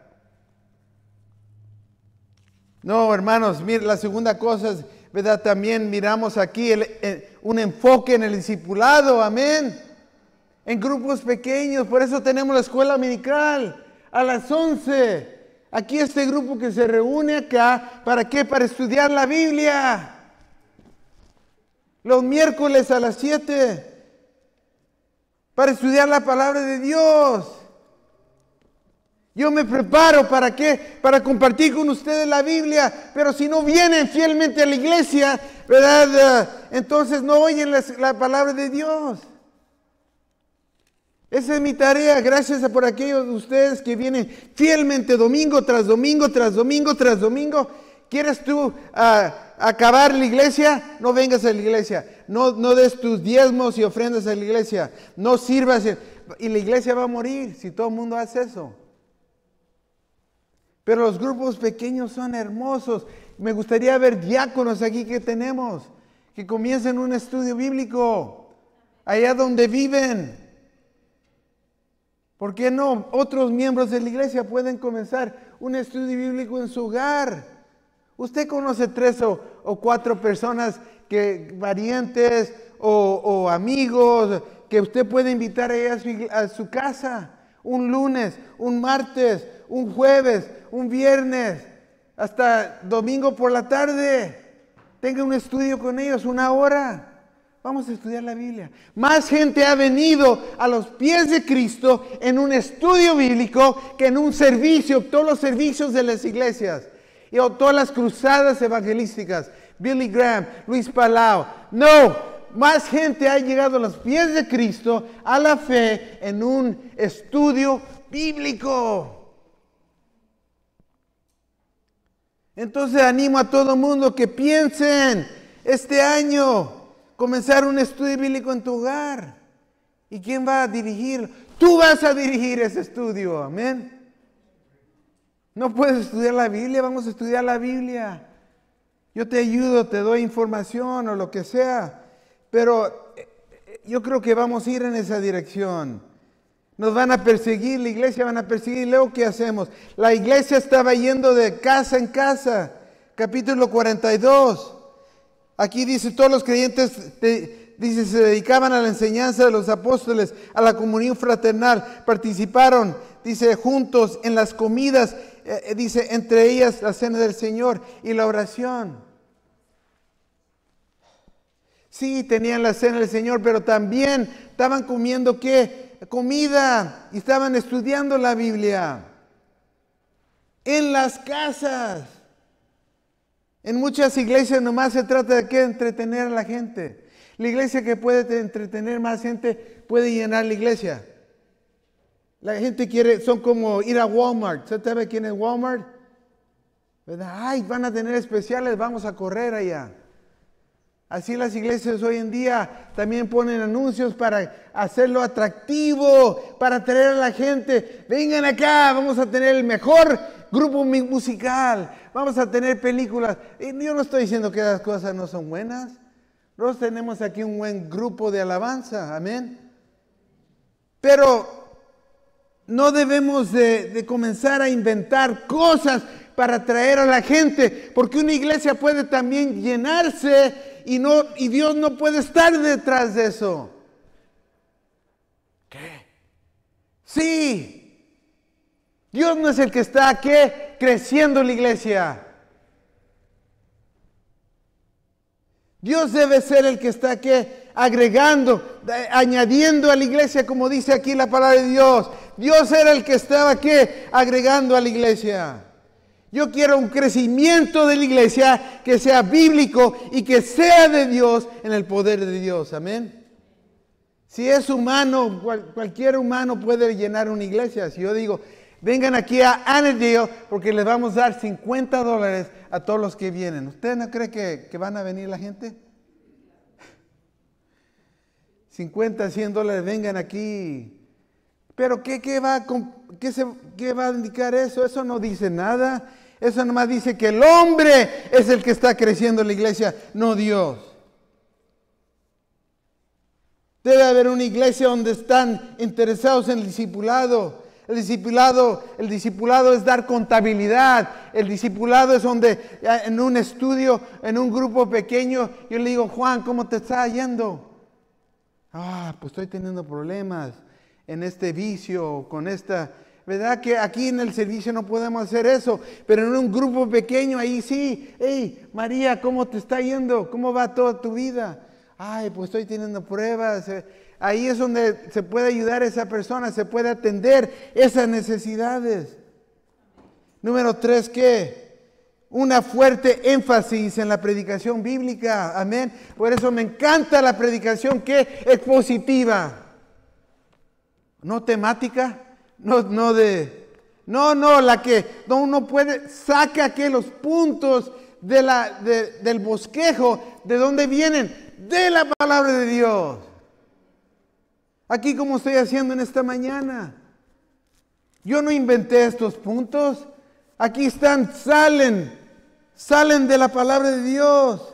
No, hermanos, mire, la segunda cosa es, ¿verdad? También miramos aquí el, el, un enfoque en el discipulado, amén. En grupos pequeños, por eso tenemos la escuela dominical a las once. Aquí este grupo que se reúne acá, ¿para qué? Para estudiar la Biblia. Los miércoles a las siete, para estudiar la palabra de Dios. Yo me preparo, ¿para qué? Para compartir con ustedes la Biblia, pero si no vienen fielmente a la iglesia, ¿verdad? Entonces no oyen la, la palabra de Dios. Esa es mi tarea, gracias a por aquellos de ustedes que vienen fielmente domingo tras domingo, tras domingo, tras domingo. ¿Quieres tú uh, acabar la iglesia? No vengas a la iglesia. No, no des tus diezmos y ofrendas a la iglesia. No sirvas. Y la iglesia va a morir si todo el mundo hace eso. Pero los grupos pequeños son hermosos. Me gustaría ver diáconos aquí que tenemos, que comiencen un estudio bíblico allá donde viven. ¿Por qué no? Otros miembros de la iglesia pueden comenzar un estudio bíblico en su hogar. Usted conoce tres o, o cuatro personas, que parientes o, o amigos, que usted puede invitar a, a, su, a su casa. Un lunes, un martes, un jueves, un viernes, hasta domingo por la tarde. Tenga un estudio con ellos, una hora. Vamos a estudiar la Biblia. Más gente ha venido a los pies de Cristo en un estudio bíblico que en un servicio, todos los servicios de las iglesias. Y todas las cruzadas evangelísticas. Billy Graham, Luis Palau. No, más gente ha llegado a los pies de Cristo a la fe en un estudio bíblico. Entonces animo a todo el mundo que piensen este año comenzar un estudio bíblico en tu hogar. ¿Y quién va a dirigir? Tú vas a dirigir ese estudio, amén. No puedes estudiar la Biblia, vamos a estudiar la Biblia. Yo te ayudo, te doy información o lo que sea, pero yo creo que vamos a ir en esa dirección. Nos van a perseguir, la iglesia van a perseguir, y luego ¿qué hacemos? La iglesia estaba yendo de casa en casa, capítulo cuarenta y dos. Aquí dice, todos los creyentes, te, dice, se dedicaban a la enseñanza de los apóstoles, a la comunión fraternal, participaron, dice, juntos en las comidas, eh, dice, entre ellas la cena del Señor y la oración. Sí, tenían la cena del Señor, pero también estaban comiendo, ¿qué? Comida, y estaban estudiando la Biblia. En las casas. En muchas iglesias nomás se trata de qué, entretener a la gente. La iglesia que puede entretener más gente puede llenar la iglesia. La gente quiere, son como ir a Walmart. ¿Usted sabe quién es Walmart? ¿Verdad? Ay, van a tener especiales, vamos a correr allá. Así las iglesias hoy en día también ponen anuncios para hacerlo atractivo, para atraer a la gente. Vengan acá, vamos a tener el mejor grupo musical, vamos a tener películas. Y yo no estoy diciendo que las cosas no son buenas. Nosotros tenemos aquí un buen grupo de alabanza, amén. Pero no debemos de, de comenzar a inventar cosas para atraer a la gente, porque una iglesia puede también llenarse y, no, y Dios no puede estar detrás de eso. ¿Qué? Sí. Dios no es el que está, ¿qué? Creciendo la iglesia. Dios debe ser el que está, ¿qué? Agregando, eh, añadiendo a la iglesia, como dice aquí la palabra de Dios. Dios era el que estaba, ¿qué? Agregando a la iglesia. Yo quiero un crecimiento de la iglesia que sea bíblico y que sea de Dios en el poder de Dios. Amén. Si es humano, cual, cualquier humano puede llenar una iglesia. Si yo digo, vengan aquí a Annandale porque les vamos a dar cincuenta dólares a todos los que vienen. ¿Usted no cree que, que van a venir la gente? cincuenta, cien dólares, vengan aquí. Pero ¿qué, qué, va, a, qué, se, ¿qué va a indicar eso? Eso no dice nada. Eso nomás dice que el hombre es el que está creciendo en la iglesia, no Dios. Debe haber una iglesia donde están interesados en el discipulado. El discipulado, el discipulado es dar contabilidad. El discipulado es donde en un estudio, en un grupo pequeño, yo le digo, Juan, ¿cómo te está yendo? Ah, pues estoy teniendo problemas en este vicio, con esta... ¿Verdad que aquí en el servicio no podemos hacer eso? Pero en un grupo pequeño, ahí sí. Hey, María, ¿cómo te está yendo? ¿Cómo va toda tu vida? Ay, pues estoy teniendo pruebas. Ahí es donde se puede ayudar a esa persona, se puede atender esas necesidades. Número tres, ¿qué? Una fuerte énfasis en la predicación bíblica. Amén. Por eso me encanta la predicación que es positiva. No temática. No, no de, no, no, la que no, uno puede, saca que los puntos de la, de, del bosquejo, ¿de dónde vienen? De la palabra de Dios. Aquí como estoy haciendo en esta mañana. Yo no inventé estos puntos. Aquí están, salen, salen de la palabra de Dios.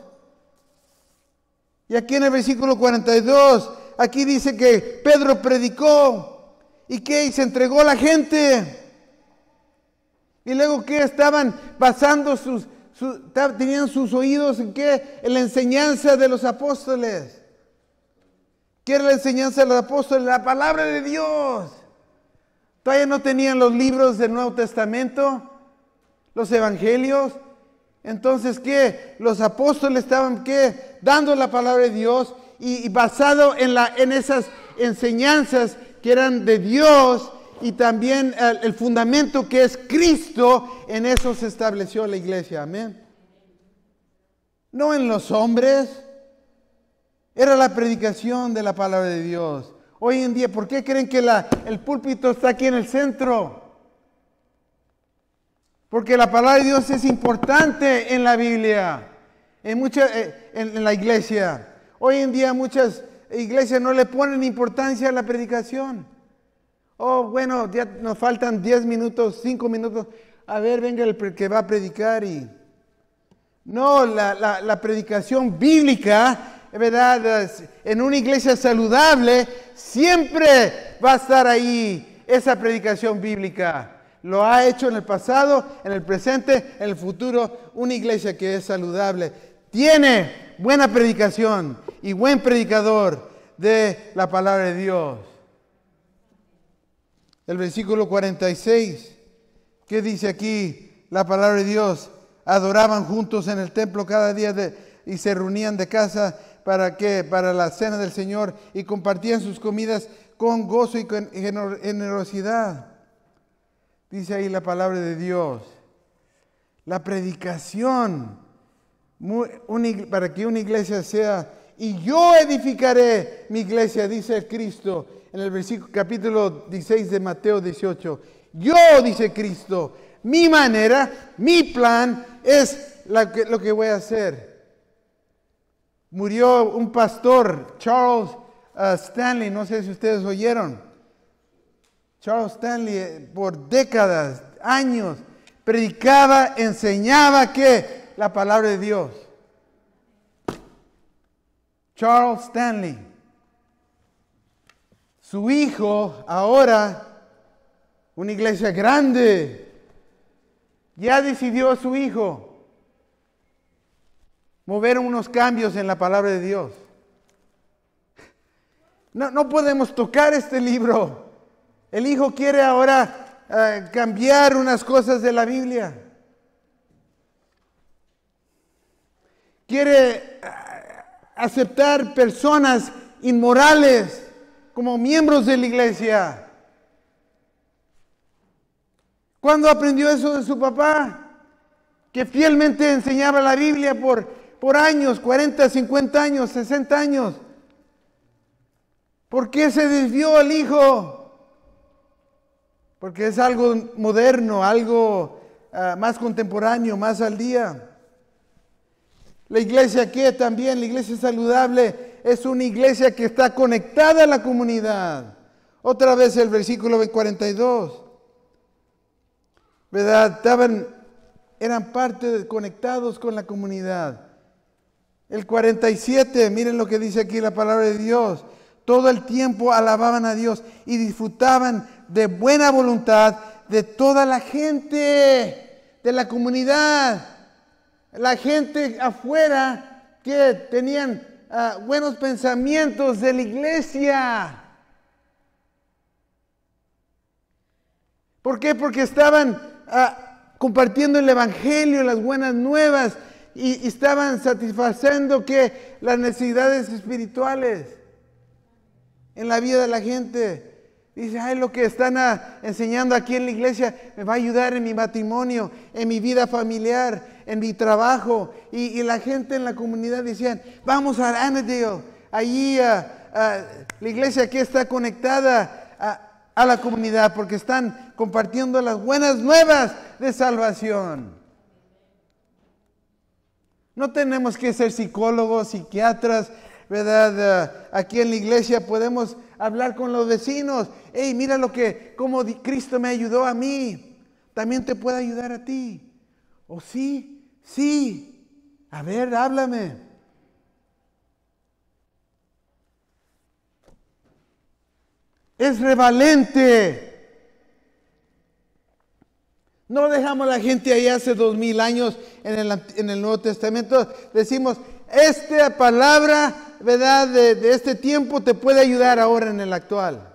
Y aquí en el versículo cuarenta y dos, aquí dice que Pedro predicó. ¿Y qué? Y se entregó a la gente. Y luego que estaban basando sus, su, tenían sus oídos en qué? En la enseñanza de los apóstoles. ¿Qué era la enseñanza de los apóstoles? La palabra de Dios. Todavía no tenían los libros del Nuevo Testamento, los evangelios. Entonces, ¿qué? Los apóstoles estaban, ¿qué? Dando la palabra de Dios y, y basado en, la, en esas enseñanzas que eran de Dios y también el, el fundamento que es Cristo, en eso se estableció la iglesia. Amén. No en los hombres. Era la predicación de la palabra de Dios. Hoy en día, ¿por qué creen que la, el púlpito está aquí en el centro? Porque la palabra de Dios es importante en la Biblia, en, mucha, en, en la iglesia. Hoy en día muchas iglesias no le ponen importancia a la predicación. Oh, bueno, ya nos faltan diez minutos, cinco minutos. A ver, venga el que va a predicar. y No, la, la, la predicación bíblica, ¿verdad? En una iglesia saludable, siempre va a estar ahí esa predicación bíblica. Lo ha hecho en el pasado, en el presente, en el futuro. Una iglesia que es saludable tiene buena predicación y buen predicador de la palabra de Dios. El versículo cuarenta y seis, ¿qué dice aquí la palabra de Dios? Adoraban juntos en el templo cada día de, y se reunían de casa para qué, para la cena del Señor, y compartían sus comidas con gozo y con generosidad. Dice ahí la palabra de Dios. La predicación muy, una, para que una iglesia sea, y yo edificaré mi iglesia, dice el Cristo en el versículo capítulo dieciséis de Mateo dieciocho. Yo, dice Cristo, mi manera, mi plan es la que, lo que voy a hacer. Murió un pastor, Charles uh, Stanley, no sé si ustedes oyeron. Charles Stanley por décadas, años, predicaba, enseñaba que la palabra de Dios. Charles Stanley. Su hijo ahora, una iglesia grande, ya decidió su hijo mover unos cambios en la palabra de Dios. No, no podemos tocar este libro. El hijo quiere ahora uh, cambiar unas cosas de la Biblia. Quiere uh, aceptar personas inmorales como miembros de la iglesia. ¿Cuándo aprendió eso de su papá? Que fielmente enseñaba la Biblia por, por años, cuarenta, cincuenta años, sesenta años. ¿Por qué se desvió el hijo? Porque es algo moderno, algo uh, más contemporáneo, más al día. La iglesia que también, la iglesia saludable, es una iglesia que está conectada a la comunidad. Otra vez el versículo cuarenta y dos. ¿Verdad? Estaban, eran parte de, conectados con la comunidad. El cuarenta y siete, miren lo que dice aquí la palabra de Dios. Todo el tiempo alababan a Dios y disfrutaban de buena voluntad de toda la gente, de la comunidad. La gente afuera que tenían uh, buenos pensamientos de la iglesia. ¿Por qué? Porque estaban uh, compartiendo el evangelio, las buenas nuevas, y, y estaban satisfaciendo que las necesidades espirituales en la vida de la gente. Dice, ay, lo que están uh, enseñando aquí en la iglesia me va a ayudar en mi matrimonio, en mi vida familiar, en mi trabajo. Y, y la gente en la comunidad decían, vamos a Annandale. Allí uh, uh, la iglesia aquí está conectada a, a la comunidad porque están compartiendo las buenas nuevas de salvación. No tenemos que ser psicólogos, psiquiatras, ¿verdad? Uh, aquí en la iglesia podemos hablar con los vecinos. Hey, mira lo que, cómo Cristo me ayudó a mí. También te puede ayudar a ti. ¿O sí? Sí. A ver, háblame. Es revalente. No dejamos a la gente ahí hace dos mil años en el, en el Nuevo Testamento. Decimos, esta palabra, ¿verdad?, de, de este tiempo te puede ayudar ahora en el actual.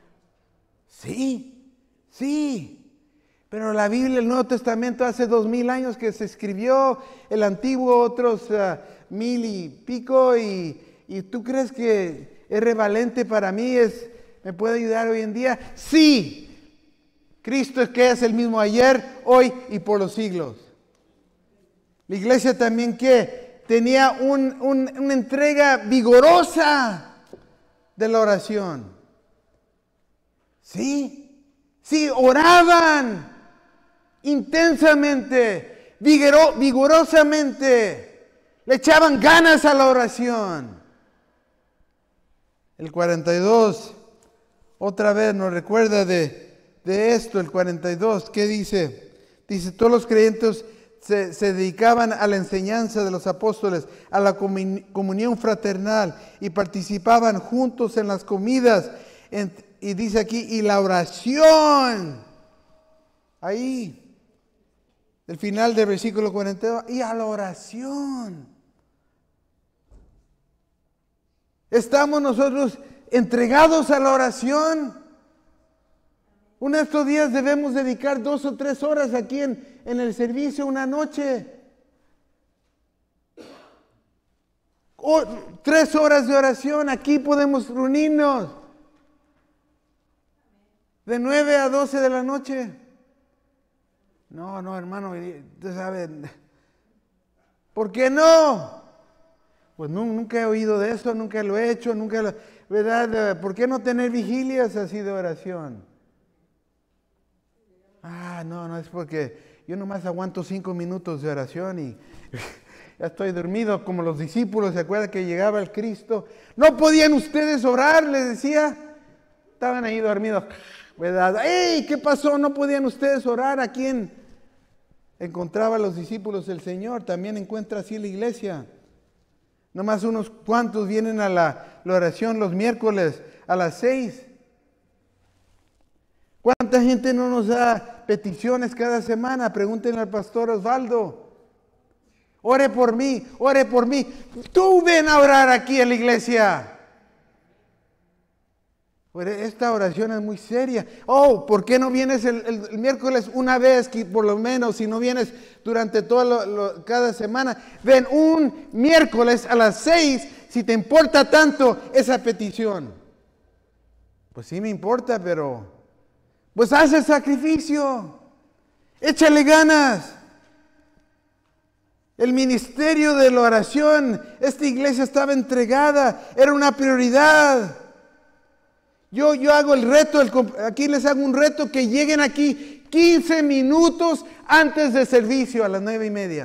Sí, sí. Pero la Biblia, el Nuevo Testamento, hace dos mil años que se escribió, el Antiguo otros uh, mil y pico, y, y ¿tú crees que es revalente para mí? Es, ¿me puede ayudar hoy en día? Sí. Cristo es que es el mismo ayer, hoy y por los siglos. La iglesia también que tenía un, un, una entrega vigorosa de la oración. Sí, sí, oraban intensamente, vigoro, vigorosamente, le echaban ganas a la oración. El cuarenta y dos, otra vez nos recuerda de, de esto, el cuarenta y dos, ¿qué dice? Dice, todos los creyentes se, se dedicaban a la enseñanza de los apóstoles, a la comunión fraternal y participaban juntos en las comidas. En, y dice aquí, y la oración. Ahí, el final del versículo cuarenta y dos, y a la oración. ¿Estamos nosotros entregados a la oración? Uno de estos días debemos dedicar dos o tres horas aquí en, en el servicio, una noche. O, tres horas de oración, aquí podemos reunirnos. De nueve a doce de la noche. No, no, hermano, usted sabe. ¿Por qué no? Pues no, nunca he oído de eso, nunca lo he hecho, nunca lo, ¿verdad? ¿Por qué no tener vigilias así de oración? Ah, no, no es porque yo nomás aguanto cinco minutos de oración y ya estoy dormido como los discípulos. ¿Se acuerdan que llegaba el Cristo? No podían ustedes orar, les decía. Estaban ahí dormidos, ¿verdad? ¡Ey! ¿Qué pasó? No podían ustedes orar. ¿A quién encontraba a los discípulos el Señor? También encuentra así la iglesia. Nomás unos cuantos vienen a la, la oración los miércoles a las seis. ¿Cuánta gente no nos da peticiones cada semana? Pregúntenle al pastor Osvaldo. Ore por mí, ore por mí. Tú ven a orar aquí en la iglesia. Esta oración es muy seria. Oh, ¿por qué no vienes el, el, el miércoles una vez, por lo menos, si no vienes durante todo lo, lo, cada semana? Ven un miércoles a las seis, si te importa tanto esa petición. Pues sí me importa, pero pues haz el sacrificio. Échale ganas. El ministerio de la oración, esta iglesia estaba entregada, era una prioridad. Yo, yo hago el reto, el, aquí les hago un reto, que lleguen aquí quince minutos antes del servicio a las nueve y media.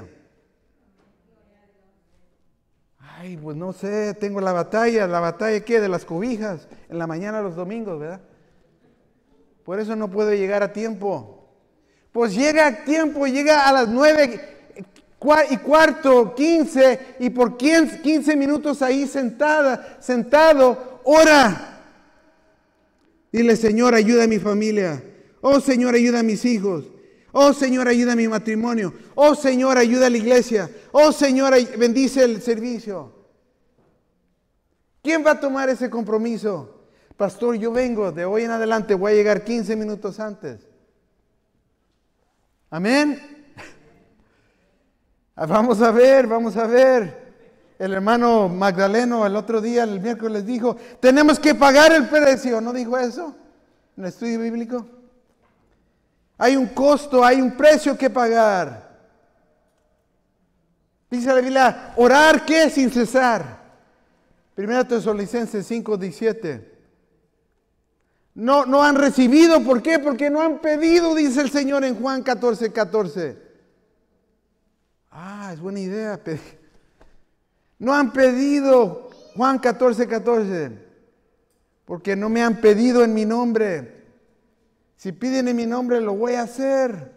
Ay, pues no sé, tengo la batalla, la batalla ¿qué? De las cobijas, en la mañana los domingos, ¿verdad? Por eso no puedo llegar a tiempo. Pues llega a tiempo, llega a las nueve y cuarto, quince, y por quince minutos ahí sentada, sentado, ora. Dile, Señor, ayuda a mi familia. Oh, Señor, ayuda a mis hijos. Oh, Señor, ayuda a mi matrimonio. Oh, Señor, ayuda a la iglesia. Oh, Señor, bendice el servicio. ¿Quién va a tomar ese compromiso? Pastor, yo vengo, de hoy en adelante voy a llegar quince minutos antes. Amén. Vamos a ver, vamos a ver. El hermano Magdaleno el otro día, el miércoles, dijo, tenemos que pagar el precio. ¿No dijo eso en el estudio bíblico? Hay un costo, hay un precio que pagar. Dice la Biblia, orar, ¿qué? Sin cesar. Primera Tesalonicenses cinco diecisiete. No, no han recibido, ¿por qué? Porque no han pedido, dice el Señor en Juan catorce catorce. Ah, es buena idea pedir. No han pedido, Juan catorce catorce, porque no me han pedido en mi nombre. Si piden en mi nombre, lo voy a hacer.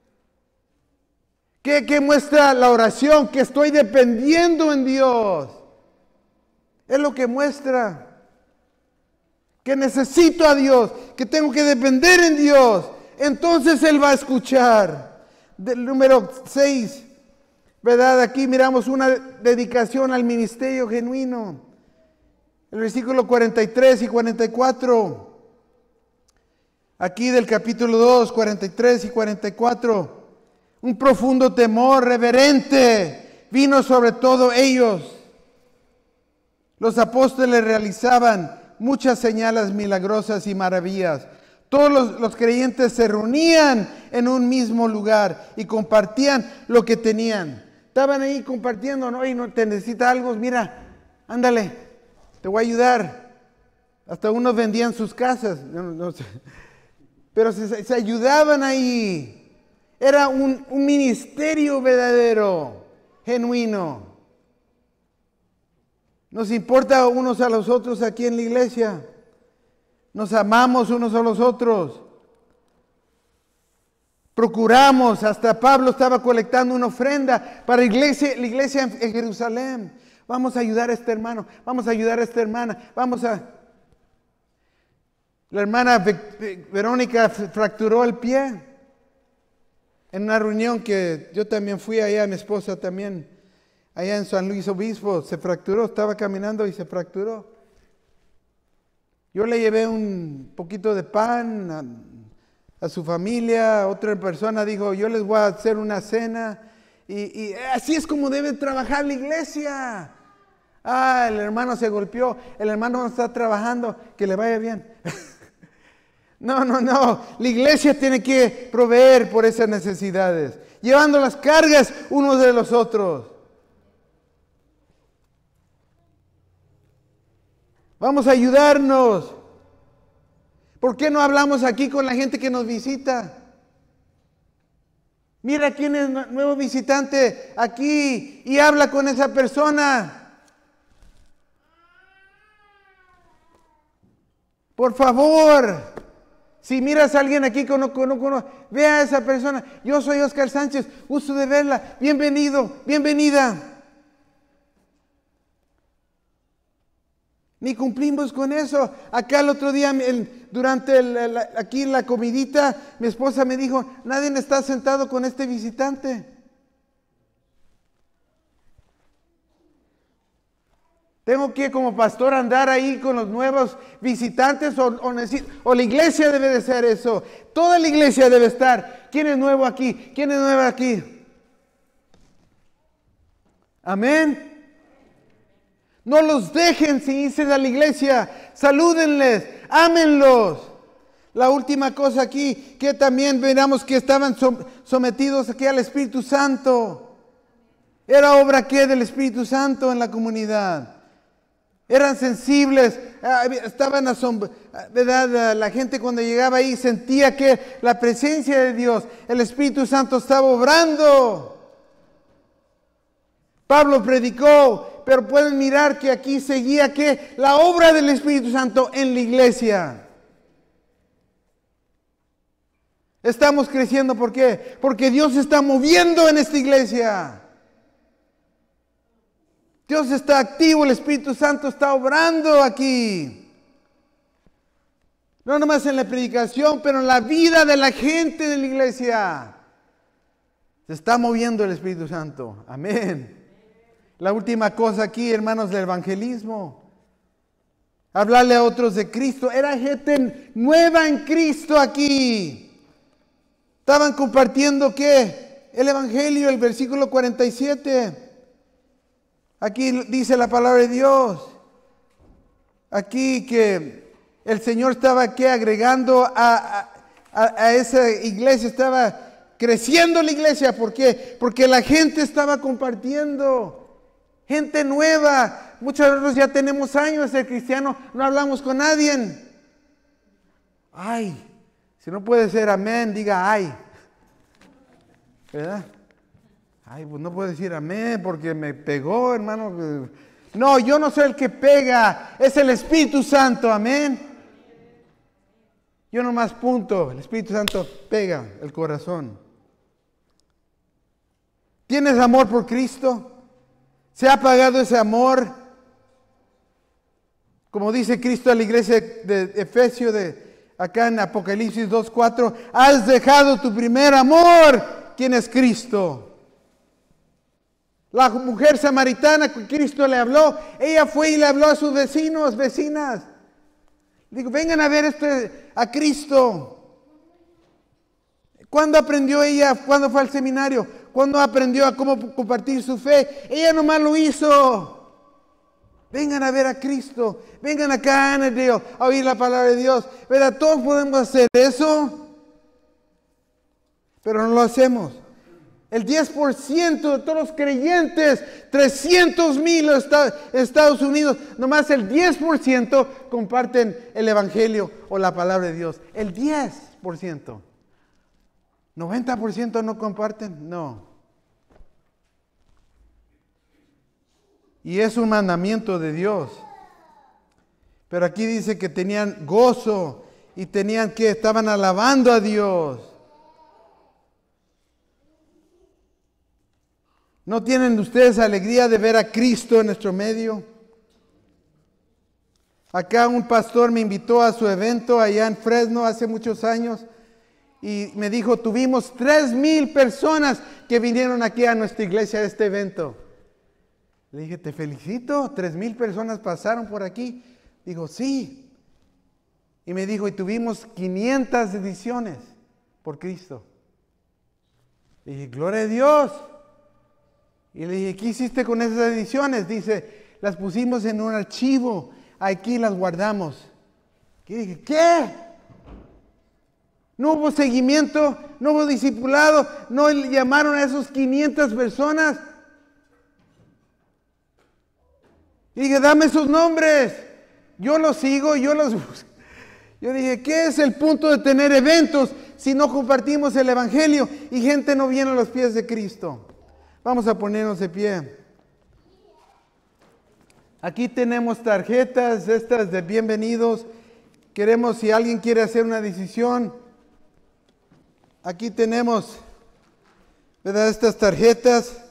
¿Qué, qué muestra la oración? Que estoy dependiendo en Dios. Es lo que muestra. Que necesito a Dios, que tengo que depender en Dios. Entonces Él va a escuchar. Del número seis. ¿Verdad? Aquí miramos una dedicación al ministerio genuino. El versículo cuarenta y tres y cuarenta y cuatro. Aquí del capítulo dos, cuarenta y tres y cuarenta y cuatro. Un profundo temor reverente vino sobre todos ellos. Los apóstoles realizaban muchas señales milagrosas y maravillas. Todos los, los creyentes se reunían en un mismo lugar y compartían lo que tenían. Estaban ahí compartiendo, ¿no? Y no te necesita algo, mira, ándale, te voy a ayudar. Hasta unos vendían sus casas, no, no sé. Pero se, se ayudaban ahí. Era un, un ministerio verdadero, genuino. Nos importa unos a los otros aquí en la iglesia. Nos amamos unos a los otros. Procuramos, hasta Pablo estaba colectando una ofrenda para la iglesia, la iglesia en Jerusalén. Vamos a ayudar a este hermano, vamos a ayudar a esta hermana, vamos a... La hermana Verónica fracturó el pie en una reunión que yo también fui allá, mi esposa también, allá en San Luis Obispo, se fracturó, estaba caminando y se fracturó. Yo le llevé un poquito de pan a, a su familia, otra persona dijo, yo les voy a hacer una cena, y, y así es como debe trabajar la iglesia. Ah, el hermano se golpeó, el hermano no está trabajando, que le vaya bien. No, no, no, la iglesia tiene que proveer por esas necesidades, llevando las cargas unos de los otros. Vamos a ayudarnos. ¿Por qué no hablamos aquí con la gente que nos visita? Mira quién es nuevo visitante aquí y habla con esa persona. Por favor. Si miras a alguien aquí que no conoce, ve a esa persona. Yo soy Oscar Sánchez, gusto de verla. Bienvenido, bienvenida. Ni cumplimos con eso. Acá el otro día, el, durante el, el, aquí la comidita, mi esposa me dijo, nadie está sentado con este visitante. Tengo que como pastor andar ahí con los nuevos visitantes o, o, necesito- o la iglesia debe de ser eso. Toda la iglesia debe estar. ¿Quién es nuevo aquí? ¿Quién es nuevo aquí? Amén. No los dejen sin irse a la iglesia. Salúdenles, ámenlos. La última cosa aquí, que también veramos que estaban som- sometidos aquí al Espíritu Santo. Era obra que del Espíritu Santo en la comunidad. Eran sensibles, ah, estaban asombrados, ¿verdad? La gente cuando llegaba ahí sentía que la presencia de Dios, el Espíritu Santo estaba obrando. Pablo predicó, pero pueden mirar que aquí seguía que la obra del Espíritu Santo en la iglesia. Estamos creciendo, ¿por qué? Porque Dios se está moviendo en esta iglesia. Dios está activo, el Espíritu Santo está obrando aquí. No nomás en la predicación, pero en la vida de la gente de la iglesia. Se está moviendo el Espíritu Santo. Amén. La última cosa aquí, hermanos, del evangelismo. Hablarle a otros de Cristo. Era gente nueva en Cristo aquí. Estaban compartiendo ¿qué? El evangelio, el versículo cuarenta y siete. Aquí dice la palabra de Dios. Aquí que el Señor estaba ¿qué? Agregando a, a, a esa iglesia, estaba creciendo la iglesia. ¿Por qué? Porque la gente estaba compartiendo. Gente nueva. Muchos de nosotros ya tenemos años de ser cristiano, no hablamos con nadie. Ay, si no puede ser amén, diga ay. ¿Verdad? Ay, pues no puedo decir amén porque me pegó, hermano. No, yo no soy el que pega, es el Espíritu Santo, amén. Yo nomás punto, el Espíritu Santo pega el corazón. ¿Tienes amor por Cristo? ¿Se ha pagado ese amor? Como dice Cristo a la iglesia de Efesios, de acá en Apocalipsis dos cuatro, has dejado tu primer amor. ¿Quién es Cristo? La mujer samaritana que Cristo le habló, ella fue y le habló a sus vecinos, vecinas. Digo, vengan a ver este, a Cristo. ¿Cuándo aprendió ella? ¿Cuándo fue al seminario? ¿Cuándo aprendió a cómo compartir su fe? Ella nomás lo hizo. Vengan a ver a Cristo. Vengan acá a Annandale a oír la palabra de Dios. ¿Verdad? Todos podemos hacer eso, pero no lo hacemos. El diez por ciento de todos los creyentes, trescientos mil en Estados Unidos, nomás el diez por ciento comparten el Evangelio o la palabra de Dios. El diez por ciento. ¿noventa por ciento no comparten? No. Y es un mandamiento de Dios. Pero aquí dice que tenían gozo y tenían que, estaban alabando a Dios. ¿No tienen ustedes alegría de ver a Cristo en nuestro medio? Acá un pastor me invitó a su evento allá en Fresno hace muchos años y me dijo, tuvimos tres mil personas que vinieron aquí a nuestra iglesia a este evento. Le dije, te felicito, tres mil personas pasaron por aquí. Dijo, sí. Y me dijo, y tuvimos quinientas ediciones por Cristo. Le dije, gloria a Dios. Y le dije, ¿qué hiciste con esas ediciones? Dice, las pusimos en un archivo, aquí las guardamos. Y dije, ¿qué? No hubo seguimiento, no hubo discipulado, no llamaron a esos quinientas personas. Y dije, dame sus nombres. Yo los sigo, yo los busco. Yo dije, ¿qué es el punto de tener eventos si no compartimos el Evangelio y gente no viene a los pies de Cristo? Vamos a ponernos de pie. Aquí tenemos tarjetas estas de bienvenidos. Queremos, si alguien quiere hacer una decisión, aquí tenemos, ¿verdad? Estas tarjetas.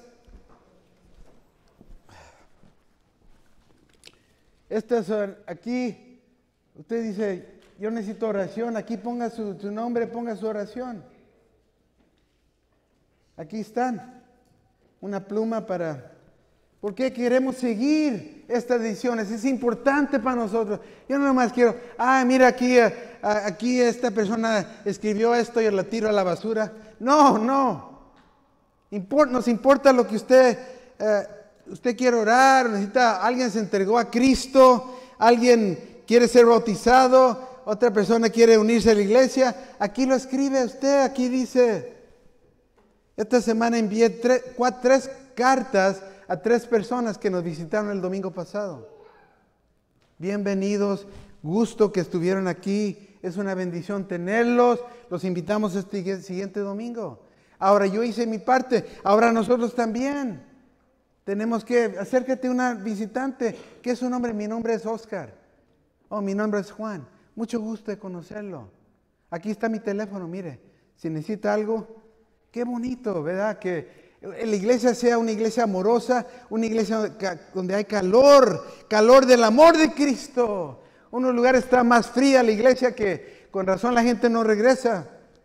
Estas son, aquí, usted dice, yo necesito oración, aquí ponga su, su nombre, ponga su oración. Aquí están. Una pluma para Porque queremos seguir estas decisiones. Es importante para nosotros. Yo no nomás quiero, ah, mira aquí, aquí esta persona escribió esto y la tiro a la basura. No, no. Import, nos importa lo que usted, eh, usted quiere orar, necesita, alguien se entregó a Cristo, alguien quiere ser bautizado, otra persona quiere unirse a la iglesia. Aquí lo escribe usted, aquí dice. Esta semana envié tres, cuatro, tres cartas a tres personas que nos visitaron el domingo pasado. Bienvenidos, gusto que estuvieron aquí, es una bendición tenerlos, los invitamos este siguiente domingo. Ahora yo hice mi parte, ahora nosotros también. Tenemos que, acércate a una visitante, ¿qué es su nombre? Mi nombre es Oscar. Oh, mi nombre es Juan, mucho gusto de conocerlo. Aquí está mi teléfono, mire, si necesita algo, qué bonito, ¿verdad? Que la iglesia sea una iglesia amorosa, una iglesia donde hay calor, calor del amor de Cristo. En unos lugares está más fría la iglesia que con razón la gente no regresa.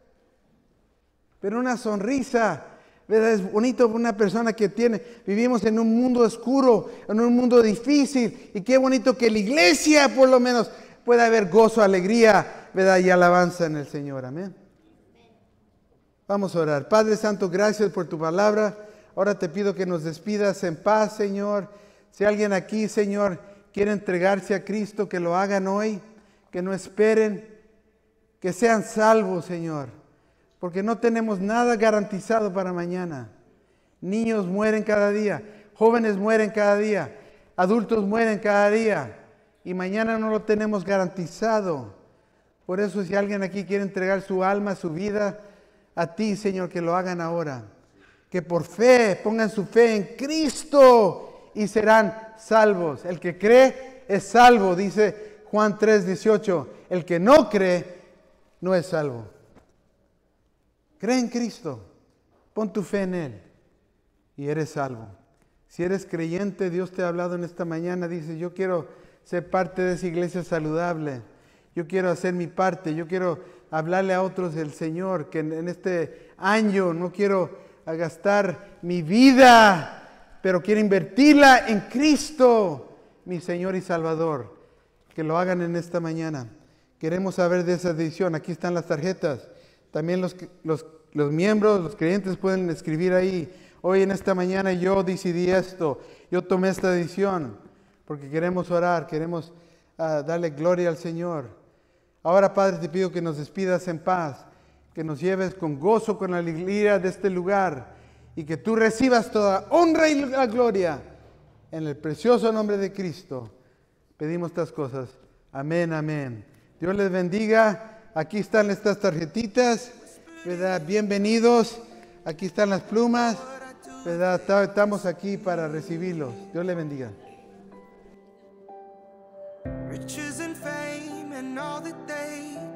Pero una sonrisa, ¿verdad? Es bonito una persona que tiene, vivimos en un mundo oscuro, en un mundo difícil, y qué bonito que la iglesia por lo menos pueda haber gozo, alegría, ¿verdad? Y alabanza en el Señor, amén. Vamos a orar. Padre Santo, gracias por tu palabra. Ahora te pido que nos despidas en paz, Señor. Si alguien aquí, Señor, quiere entregarse a Cristo, que lo hagan hoy, que no esperen, que sean salvos, Señor. Porque no tenemos nada garantizado para mañana. Niños mueren cada día, jóvenes mueren cada día, adultos mueren cada día. Y mañana no lo tenemos garantizado. Por eso si alguien aquí quiere entregar su alma, su vida, a ti, Señor, que lo hagan ahora. Que por fe pongan su fe en Cristo y serán salvos. El que cree es salvo, dice Juan tres dieciocho. El que no cree no es salvo. Cree en Cristo, pon tu fe en Él y eres salvo. Si eres creyente, Dios te ha hablado en esta mañana, dice, yo quiero ser parte de esa iglesia saludable. Yo quiero hacer mi parte, yo quiero hablarle a otros del Señor, que en este año no quiero gastar mi vida, pero quiero invertirla en Cristo, mi Señor y Salvador. Que lo hagan en esta mañana. Queremos saber de esa decisión. Aquí están las tarjetas. También los, los, los miembros, los creyentes pueden escribir ahí. Hoy en esta mañana yo decidí esto, yo tomé esta decisión, porque queremos orar, queremos uh, darle gloria al Señor. Ahora, Padre, te pido que nos despidas en paz, que nos lleves con gozo, con alegría de este lugar y que tú recibas toda honra y la gloria. En el precioso nombre de Cristo pedimos estas cosas. Amén, amén. Dios les bendiga. Aquí están estas tarjetitas, ¿verdad? Bienvenidos. Aquí están las plumas, ¿verdad? Estamos aquí para recibirlos. Dios les bendiga. Riches and fame and all that they